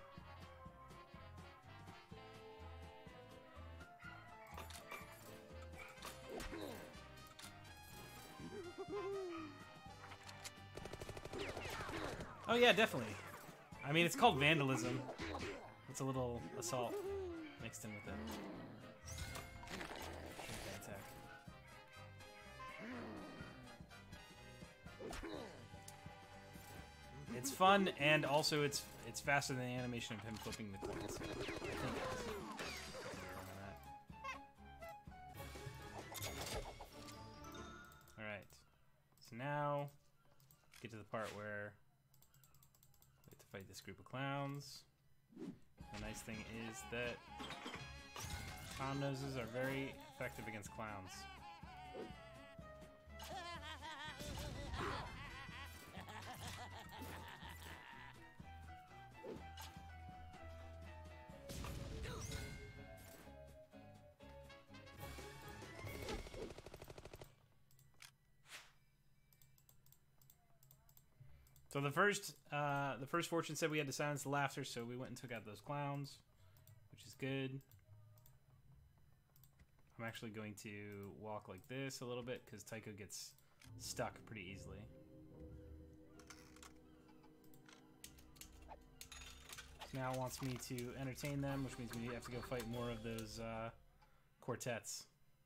Oh yeah, definitely. I mean, it's called vandalism. It's a little assault mixed in with it. Attack. It's fun, and also it's faster than the animation of him flipping the coins. I think it is. Alright. So now, get to the part where we have to fight this group of clowns. The nice thing is that clown noses are very effective against clowns. So the first fortune said we had to silence the laughter, so we went and took out those clowns, which is good. I'm actually going to walk like this a little bit because Tycho gets stuck pretty easily. now wants me to entertain them, which means we have to go fight more of those quartets.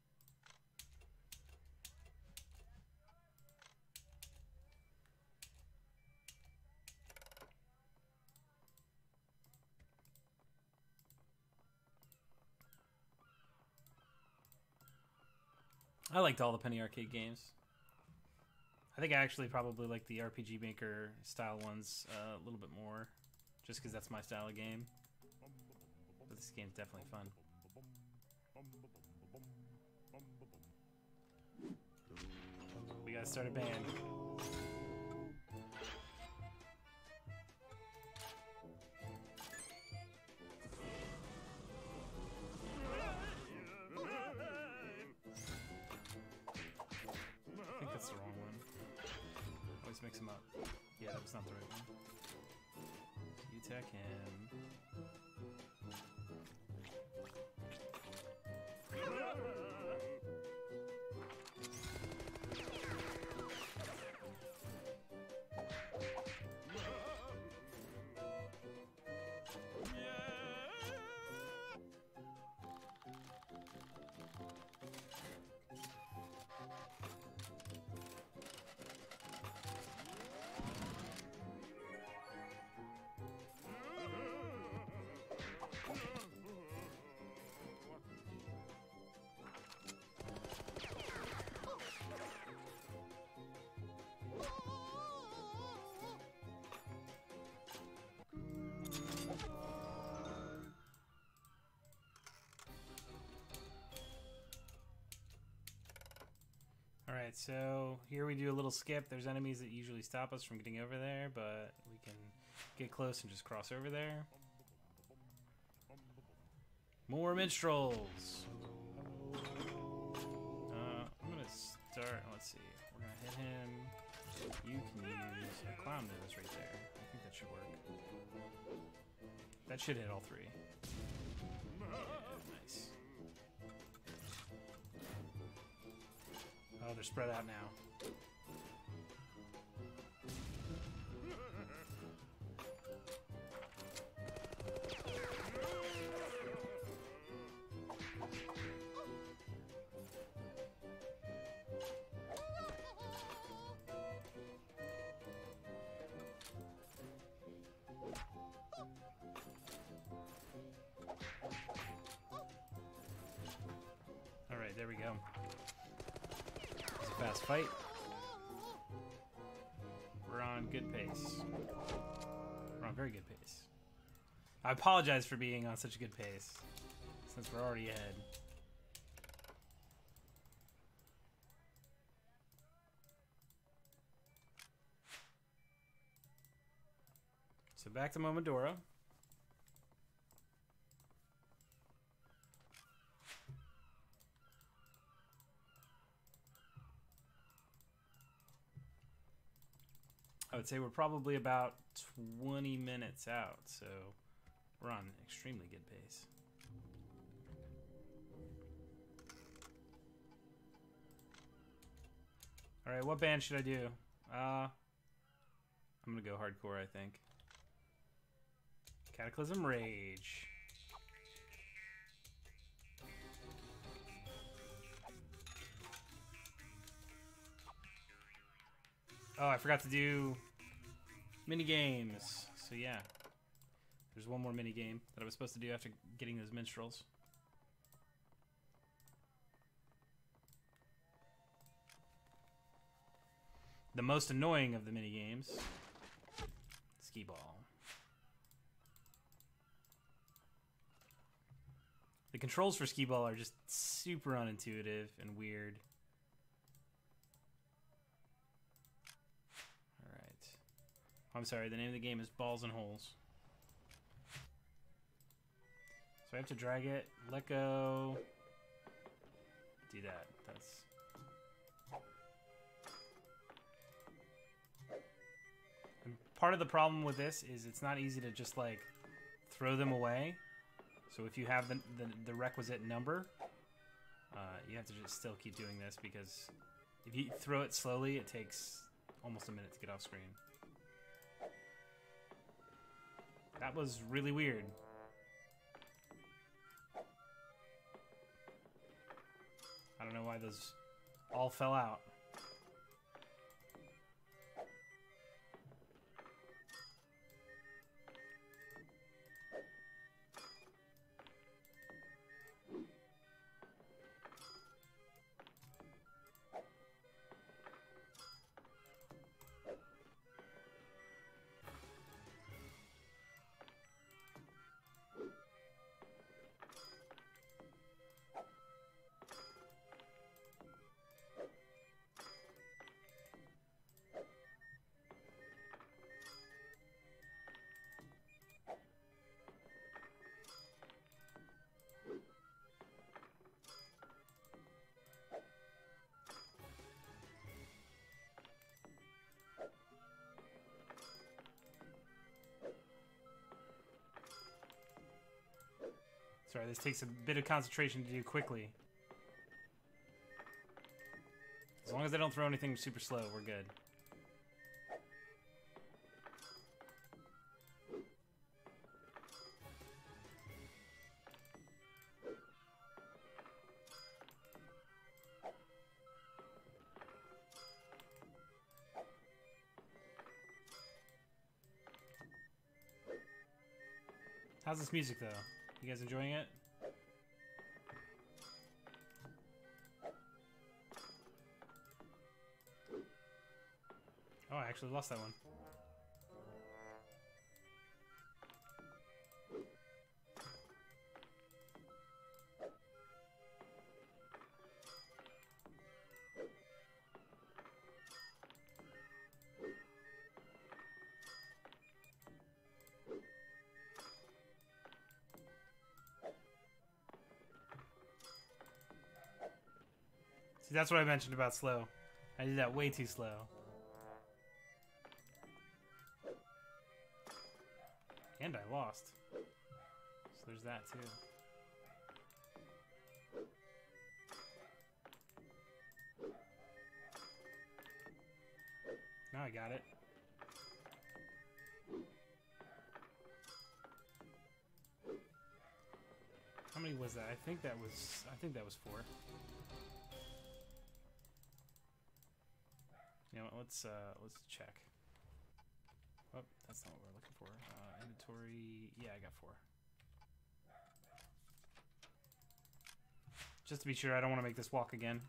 I liked all the Penny Arcade games. I think I actually probably like the RPG Maker style ones a little bit more, just because that's my style of game. But this game's definitely fun. We gotta start a band. I think that's the wrong one. Always mix them up. Yeah, that was not the right one. You attack him. Alright, so here we do a little skip. There's enemies that usually stop us from getting over there, but we can get close and just cross over there. More minstrels! I'm gonna start, let's see, we're gonna hit him. You can use a clown nose right there. I think that should work. That should hit all three. Yeah, nice. Oh, they're spread out now. All right, there we go. Fast fight. We're on good pace. We're on very good pace. I apologize for being on such a good pace, since we're already ahead. So back to Momodora. I would say we're probably about 20 minutes out, so we're on extremely good pace. Alright, what band should I do? I'm gonna go hardcore, I think. Cataclysm Rage. Oh, I forgot to do mini games. So yeah, there's one more mini game that I was supposed to do after getting those minstrels. The most annoying of the mini games, skee ball. The controls for skee ball are just super unintuitive and weird. I'm sorry, the name of the game is Balls and Holes. So I have to drag it, let go, do that. That's... And part of the problem with this is it's not easy to just like throw them away. So if you have the requisite number, you have to just still keep doing this, because if you throw it slowly, it takes almost a minute to get off screen. Ah. That was really weird. I don't know why those all fell out. Sorry, this takes a bit of concentration to do quickly. As long as I don't throw anything super slow, we're good. How's this music, though? You guys enjoying it? Oh, I actually lost that one. See, that's what I mentioned about slow. I did that way too slow. And I lost. So there's that too. Now I got it. How many was that? I think that was 4. You know what, let's check. Oh, that's not what we're looking for. Inventory, yeah, I got 4. Just to be sure, I don't want to make this walk again.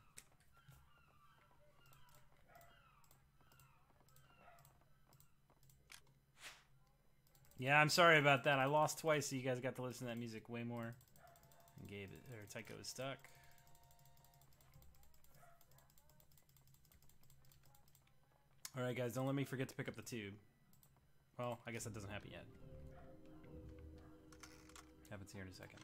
Yeah, I'm sorry about that. I lost twice, so you guys got to listen to that music way more. And Gabe, or Tycho is stuck. Alright guys, don't let me forget to pick up the tube. Well, I guess that doesn't happen yet. Happens here in a second.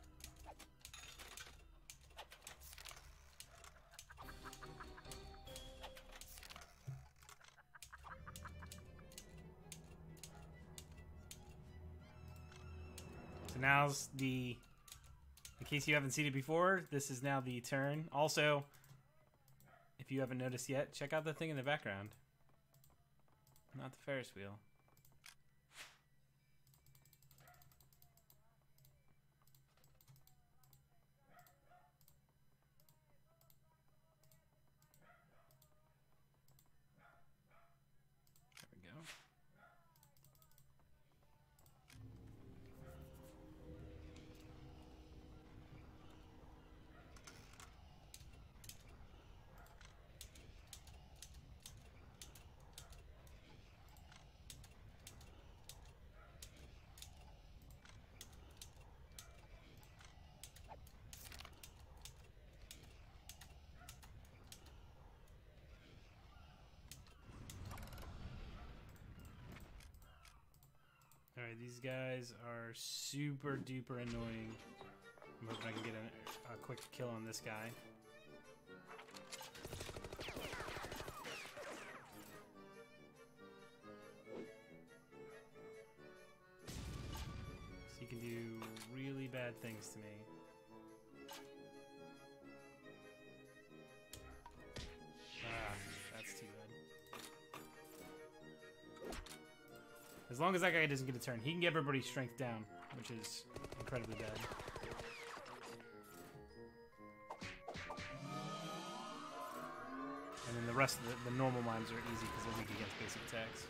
So now's the... In case you haven't seen it before, this is now the turn. Also, if you haven't noticed yet, check out the thing in the background. Not the Ferris wheel. There we go. Alright, these guys are super duper annoying. I'm hoping I can get a quick kill on this guy. So he can do really bad things to me. long as that guy doesn't get a turn, he can get everybody's strength down, which is incredibly bad. And then the rest of the normal mimes are easy because they're weak against basic attacks.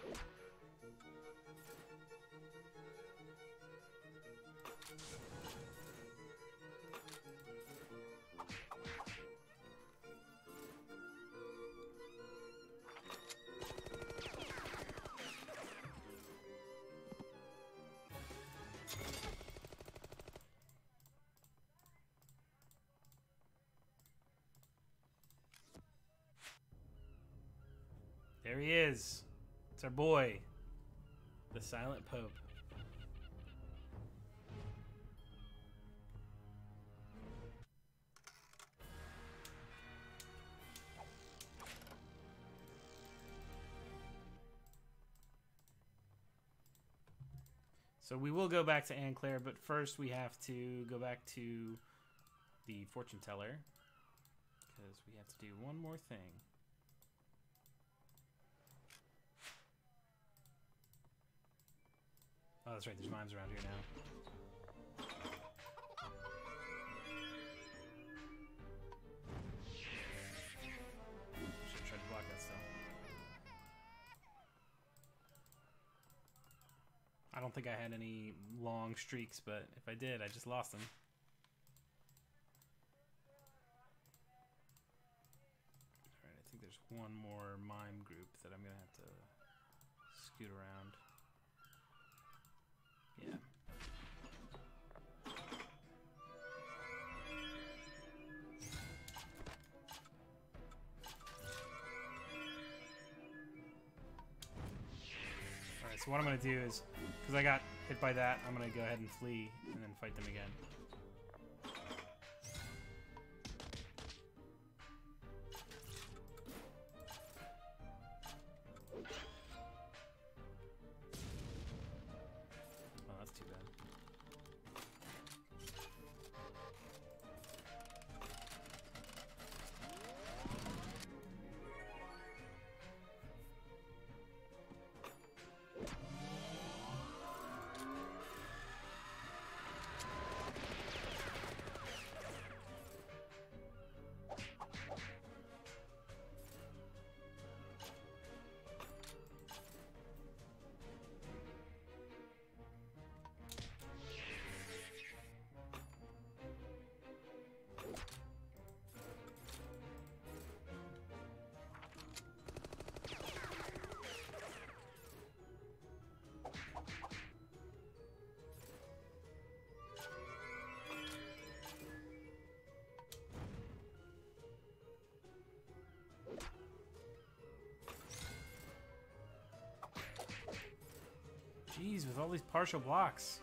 There he is. It's our boy, the Silent Pope. So we will go back to Anne Claire, but first we have to go back to the fortune teller because we have to do one more thing. Oh, that's right. There's mimes around here now. Should try to block that still. I don't think I had any long streaks, but if I did, I just lost them. Alright, I think there's one more mime group that I'm going to have to scoot around. Yeah. Alright, so what I'm going to do is, because I got hit by that, I'm going to go ahead and flee and then fight them again. Oh, that's too bad. Jeez, with all these partial blocks.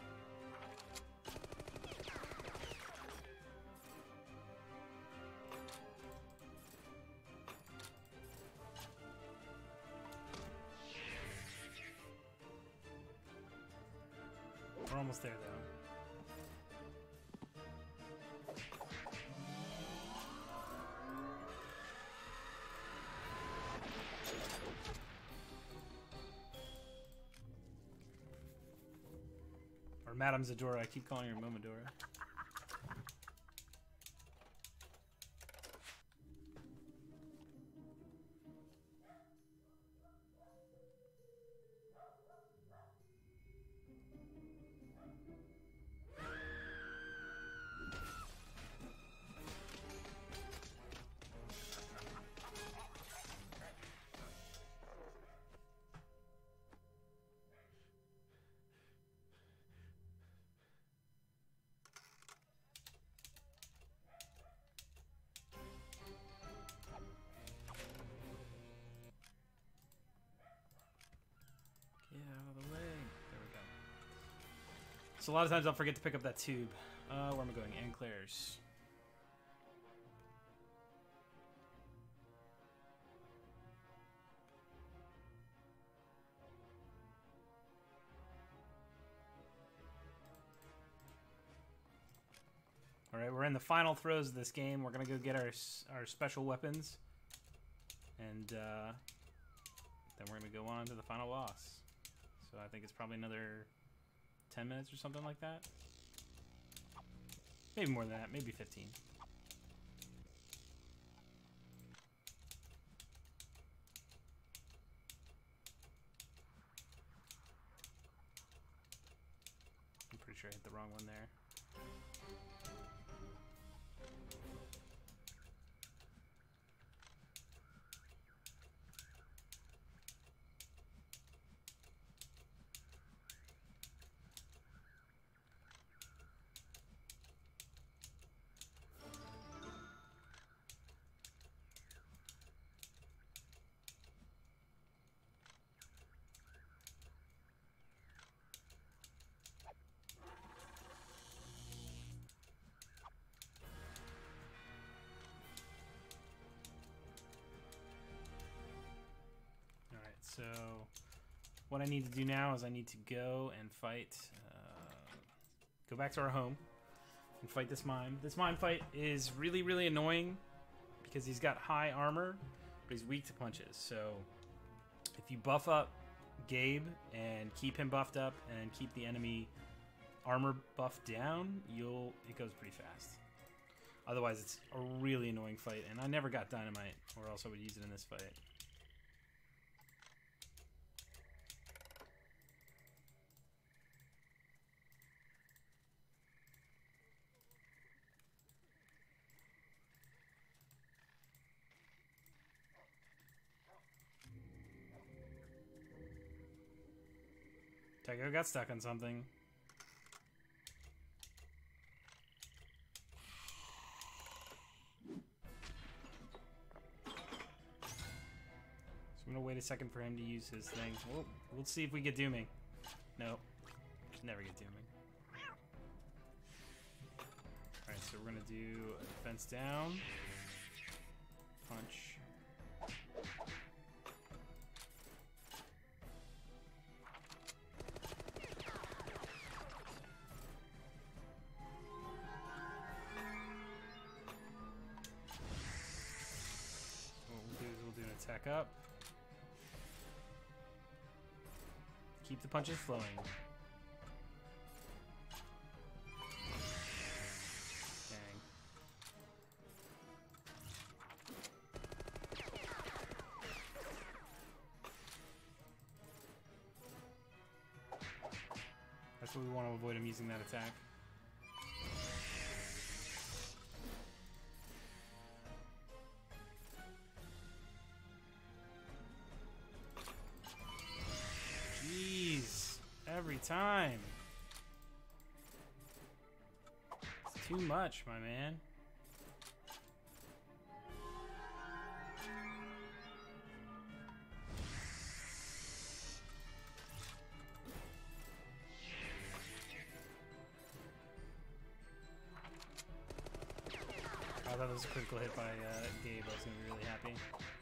We're almost there, though. Or Madame Zadora. I keep calling her Momodora. Get out of the way. There we go. So a lot of times I'll forget to pick up that tube. Where am I going? Anne Claire's. Alright, we're in the final throes of this game. We're going to go get our special weapons. And then we're going to go on to the final boss. So I think it's probably another 10 minutes or something like that. Maybe more than that, maybe 15. I'm pretty sure I hit the wrong one there. So what I need to do now is I need to go and fight, go back to our home and fight this mime. This mime fight is really, really annoying because he's got high armor, but he's weak to punches. So if you buff up Gabe and keep him buffed up and keep the enemy armor buff down, it goes pretty fast. Otherwise, it's a really annoying fight, and I never got dynamite, or else I would use it in this fight. Tycho got stuck on something. So I'm gonna wait a second for him to use his thing. We'll see if we get dooming. Nope. Never get dooming. Alright, so we're gonna do a defense down. Punch. Attack up. Keep the punches flowing. Dang. That's what we want to avoid him using that attack. Every time. It's too much, my man. I thought that was a critical hit by Gabe. I was going to be really happy.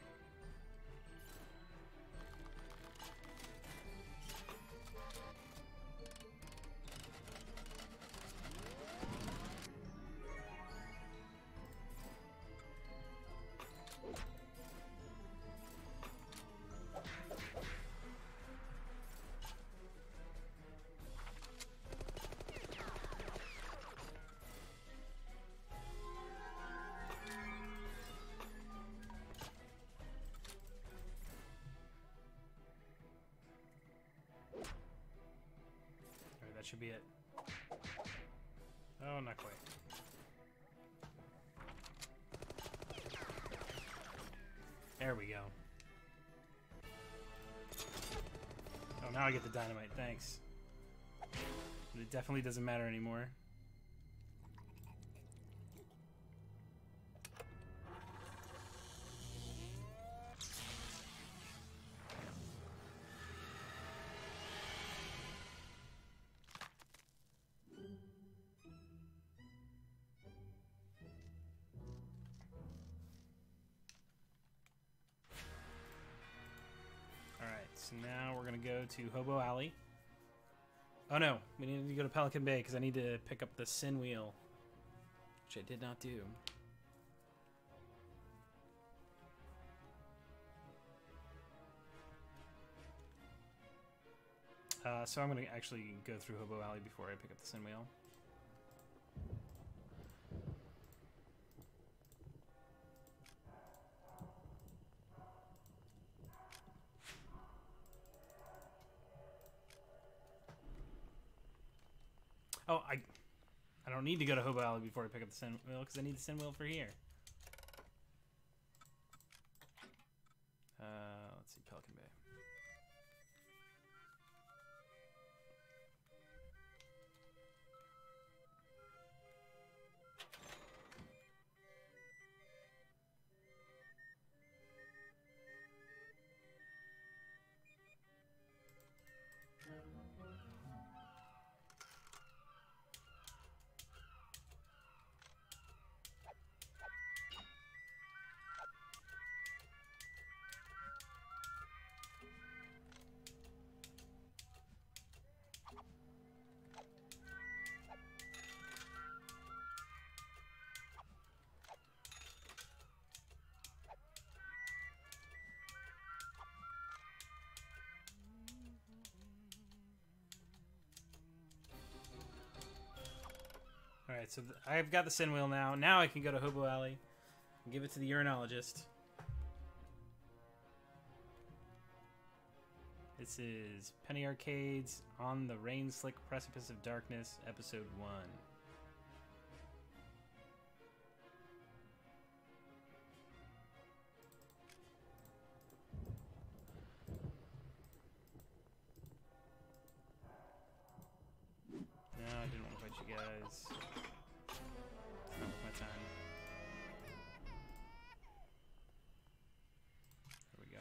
That should be it. Oh, not quite. There we go. Oh, now I get the dynamite. Thanks. But it definitely doesn't matter anymore. So now we're going to go to Hobo Alley. Oh no, we need to go to Pelican Bay because I need to pick up the Sin Wheel, which I did not do. So I'm going to actually go through Hobo Alley before I pick up the Sin Wheel. Oh, I don't need to go to Hobo Alley before I pick up the Sin Wheel because I need the Sin Wheel for here. Let's see, Pelican Bay. Alright, so I've got the Sin Wheel now. Now I can go to Hobo Alley and give it to the Urinologist. This is Penny Arcade's On the Rain-Slick Precipice of Darkness, Episode 1. No, I didn't want to fight you guys. It's not worth my time. There we go.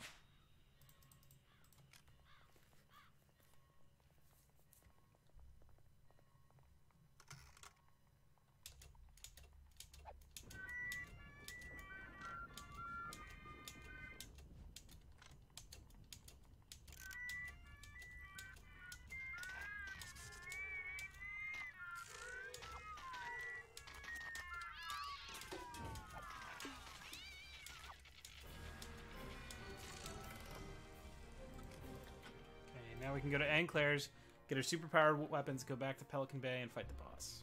Now we can go to Enclair's, get our superpowered weapons, go back to Pelican Bay, and fight the boss.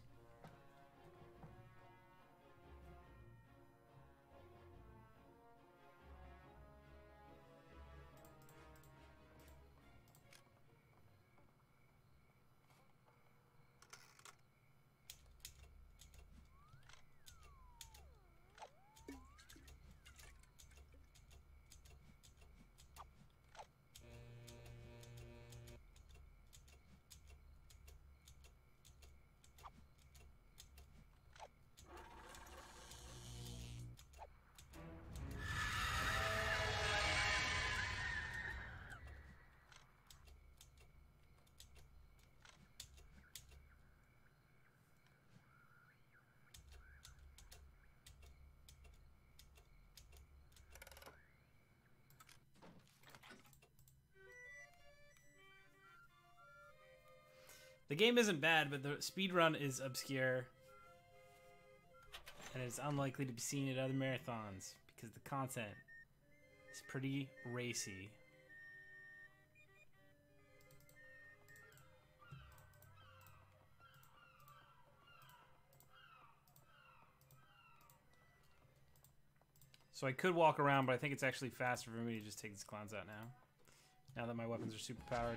The game isn't bad, but the speedrun is obscure. And it's unlikely to be seen at other marathons because the content is pretty racy. So I could walk around, but I think it's actually faster for me to just take these clowns out now. Now that my weapons are super powered.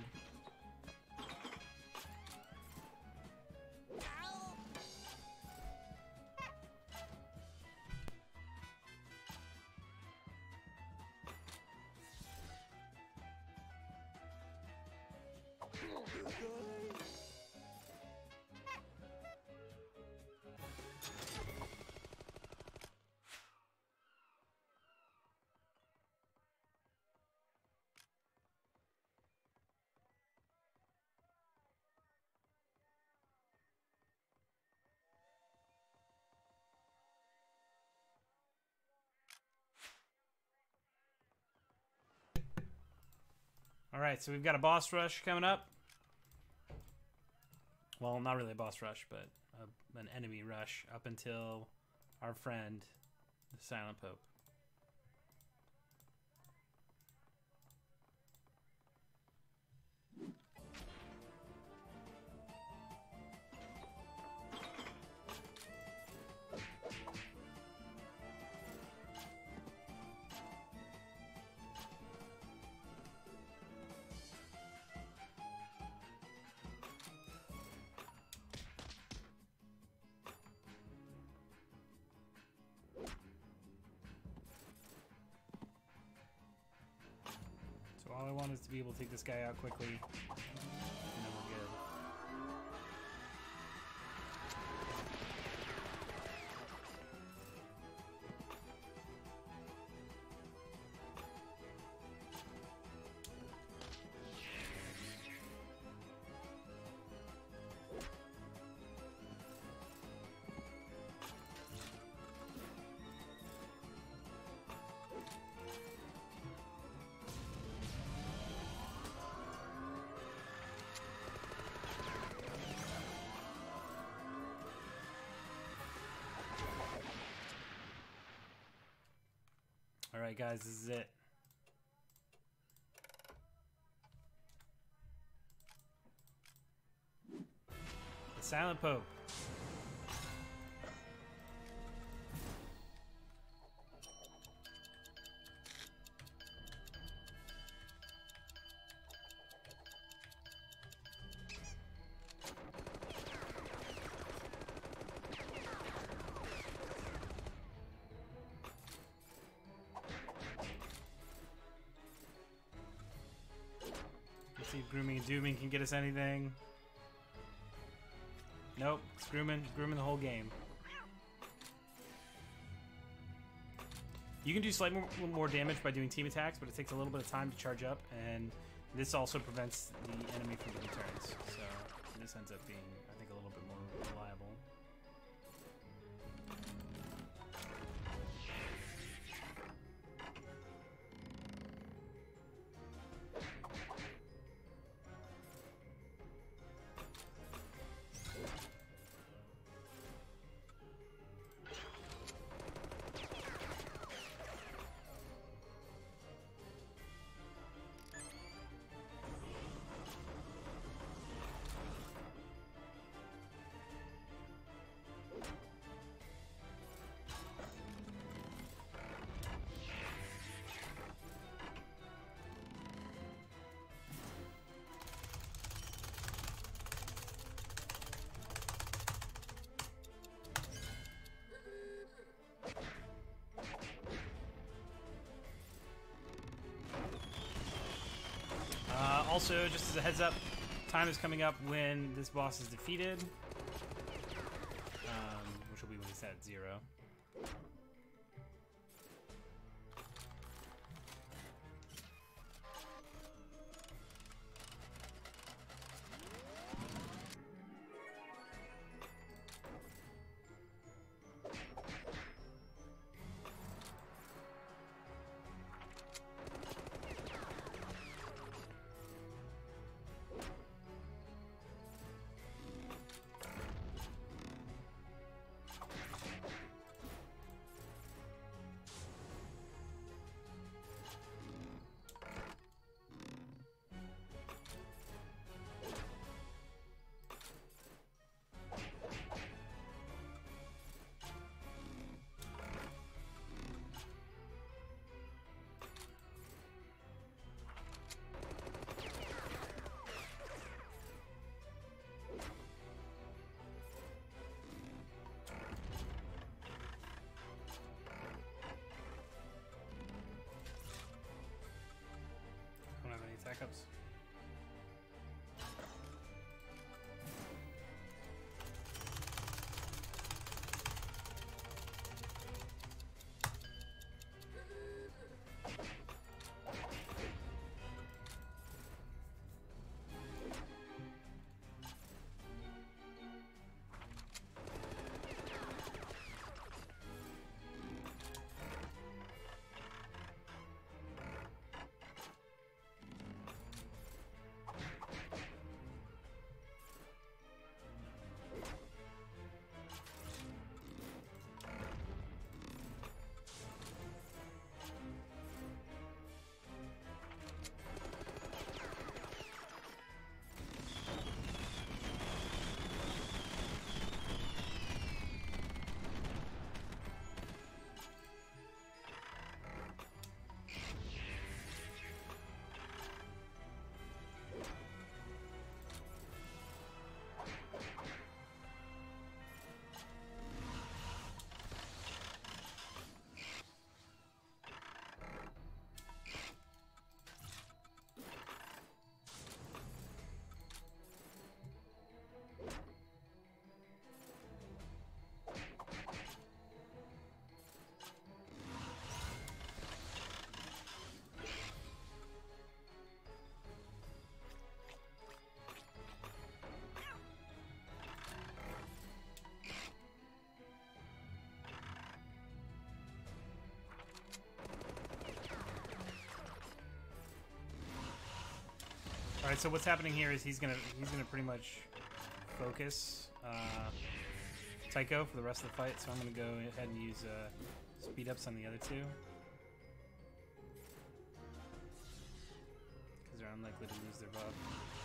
Alright, so we've got a boss rush coming up. Well, not really a boss rush, but an enemy rush up until our friend, the Silent Pope. All I want is to be able to take this guy out quickly, and then we're good. Alright guys, this is it. The Silent Pope. Let's see if Grooming and Dooming can get us anything. Nope, it's grooming the whole game. You can do slightly more damage by doing team attacks, but it takes a little bit of time to charge up, and this also prevents the enemy from doing turns. So this ends up being, I think, a little bit more reliable. Also, just as a heads up, time is coming up when this boss is defeated, which will be when it's at 0. All right, so what's happening here is he's gonna pretty much focus Tycho for the rest of the fight. So I'm gonna go ahead and use speed ups on the other two because they're unlikely to lose their buff.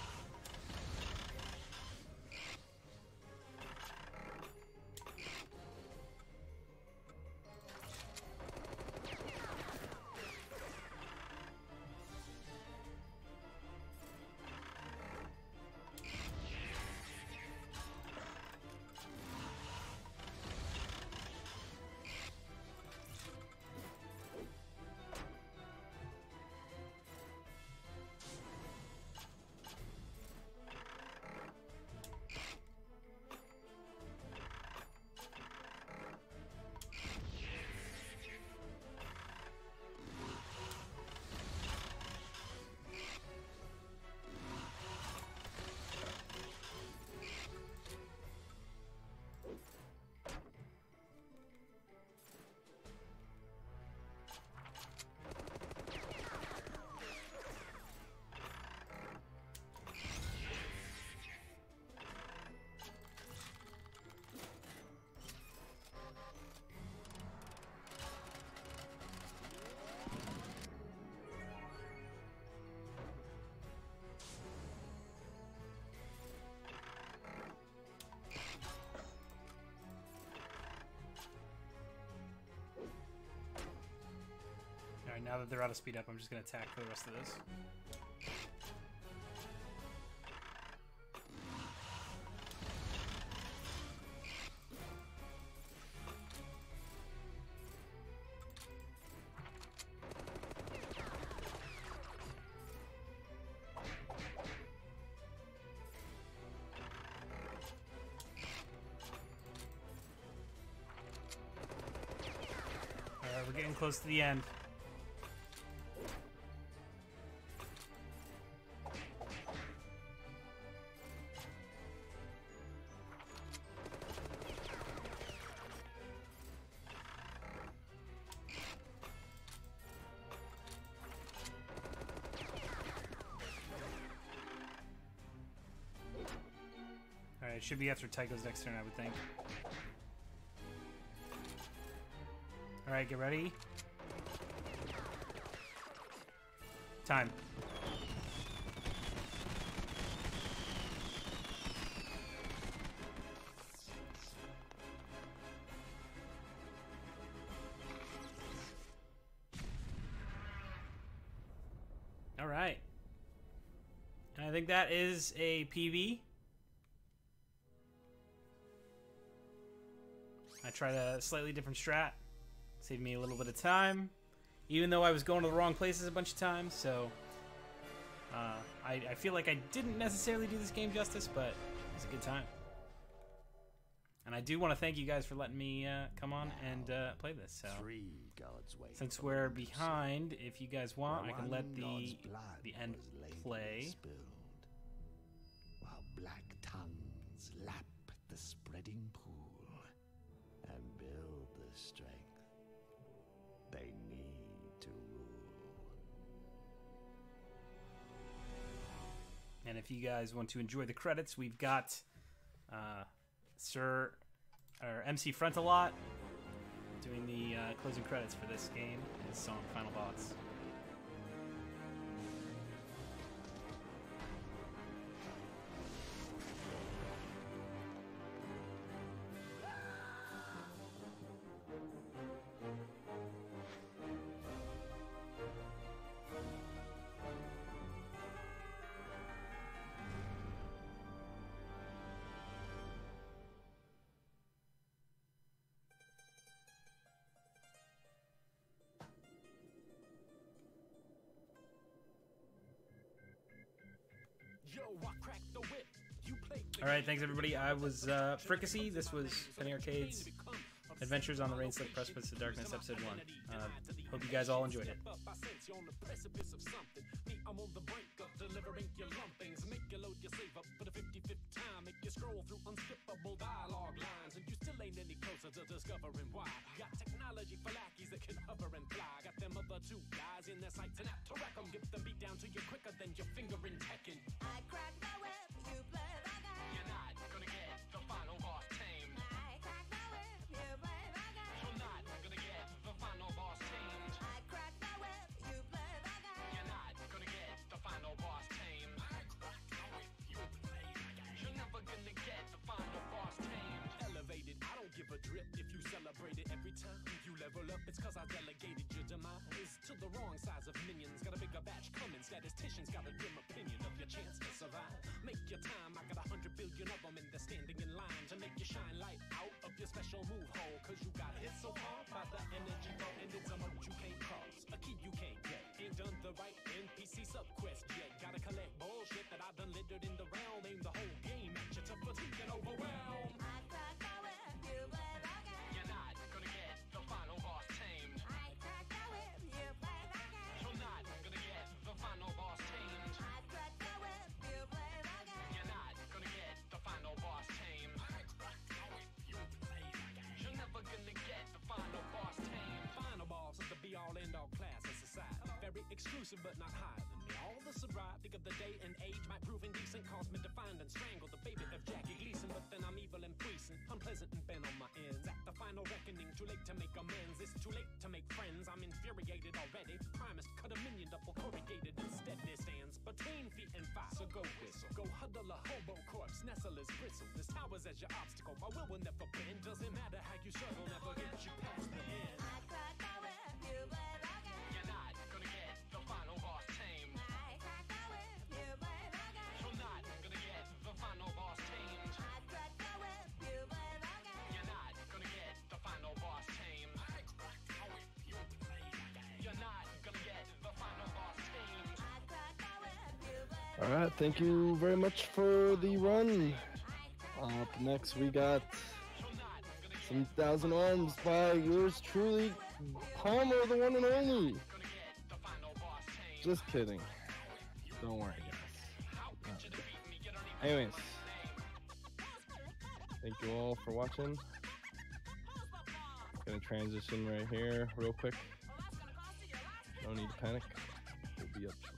Alright, now that they're out of speed up, I'm just going to attack for the rest of this. Alright, we're getting close to the end. Alright, it should be after Tycho's next turn, I would think. Alright, get ready. Time. Alright. And I think that is a PB. I tried a slightly different strat. Saved me a little bit of time. Even though I was going to the wrong places a bunch of times, so... I feel like I didn't necessarily do this game justice, but it was a good time. And I do want to thank you guys for letting me come on and play this. So, since we're behind, if you guys want, I can let the end play. While black tongues lap the spreading pool and build the strength they need to rule. And if you guys want to enjoy the credits, we've got MC Frontalot doing the closing credits for this game, his song Final Boss. Alright, thanks everybody. I was Fricassy. This was Penny Arcade's Adventures on the Rain-Slick Precipice of Darkness, Episode 1. Hope you guys all enjoyed it. I'm on the brink of delivering your lumpings. Make you load your save up for the 55th time. Make you scroll through unskippable dialogue lines, and you still ain't any closer to discovering why. Got technology terminology for lackeys that can hover and fly. Got them other two guys in their sights and apt to wreck 'em. Give the beat down to you quicker than your finger in Tekken. I crack the whip, you play the game. You're not gonna get the final boss tamed. I crack the whip, you play the game. You're not gonna get the final boss tamed. I crack the whip, you play the game. You're not gonna get the final boss tamed. You're never gonna get the final boss tamed. Elevated, I don't give a drip if you celebrate it every time you level up. It's cause I delegated your demise to the wrong size of minions. Got a bigger batch coming, statisticians got a dim opinion of your chance to survive. Make your time, I got 100 billion of them, and they're standing in line to make you shine light out of your special move hole. Cause you got hit so hard by the energy flow, and it's a moat you can't cross, a key you can't get. Ain't done the right NPC subquest yet. Gotta collect bullshit that I done littered in the realm. Aim the whole game at you to fatigue and overwhelm. I crack the whip, you play the game. You're not gonna get the final boss tamed. I crack the whip, you play the game. You're not gonna get the final boss tamed. I crack the whip, you play the game. You're not gonna get the final boss tamed. You're never gonna get the final boss tamed. Final boss is the be-all end-all class of society. Very exclusive but not higher than me. All the sobriety of the day and age might prove indecent. Cause me to find and strangle the baby of Jackie Gleason. But then I'm evil and puissant, unpleasant and bent on my ends. At the final reckoning, too late to make amends. It's too late to make friends, I'm infuriated already. Primus cut a minion double corrugated. Instead there stands between feet and fire. So go whistle, go huddle a hobo corpse, nestle his bristle. This tower's as your obstacle, my will never bend. Doesn't matter how you struggle, never get you past the end. I crack the whip, you play the game. You're not gonna get the final boss tamed. I crack the whip, you play the game. You're not gonna get the final boss tamed. I crack the whip, you play the game. You're not gonna get the final boss tamed. You're not gonna get the final boss tamed. I crack the whip, you play the All right, thank you very much for the run. Up next, we got some Thousand Arms by yours truly, Palmer, the one and only. Just kidding. Don't worry, guys. Anyways, thank you all for watching. Gonna transition right here real quick. No need to panic. We'll be up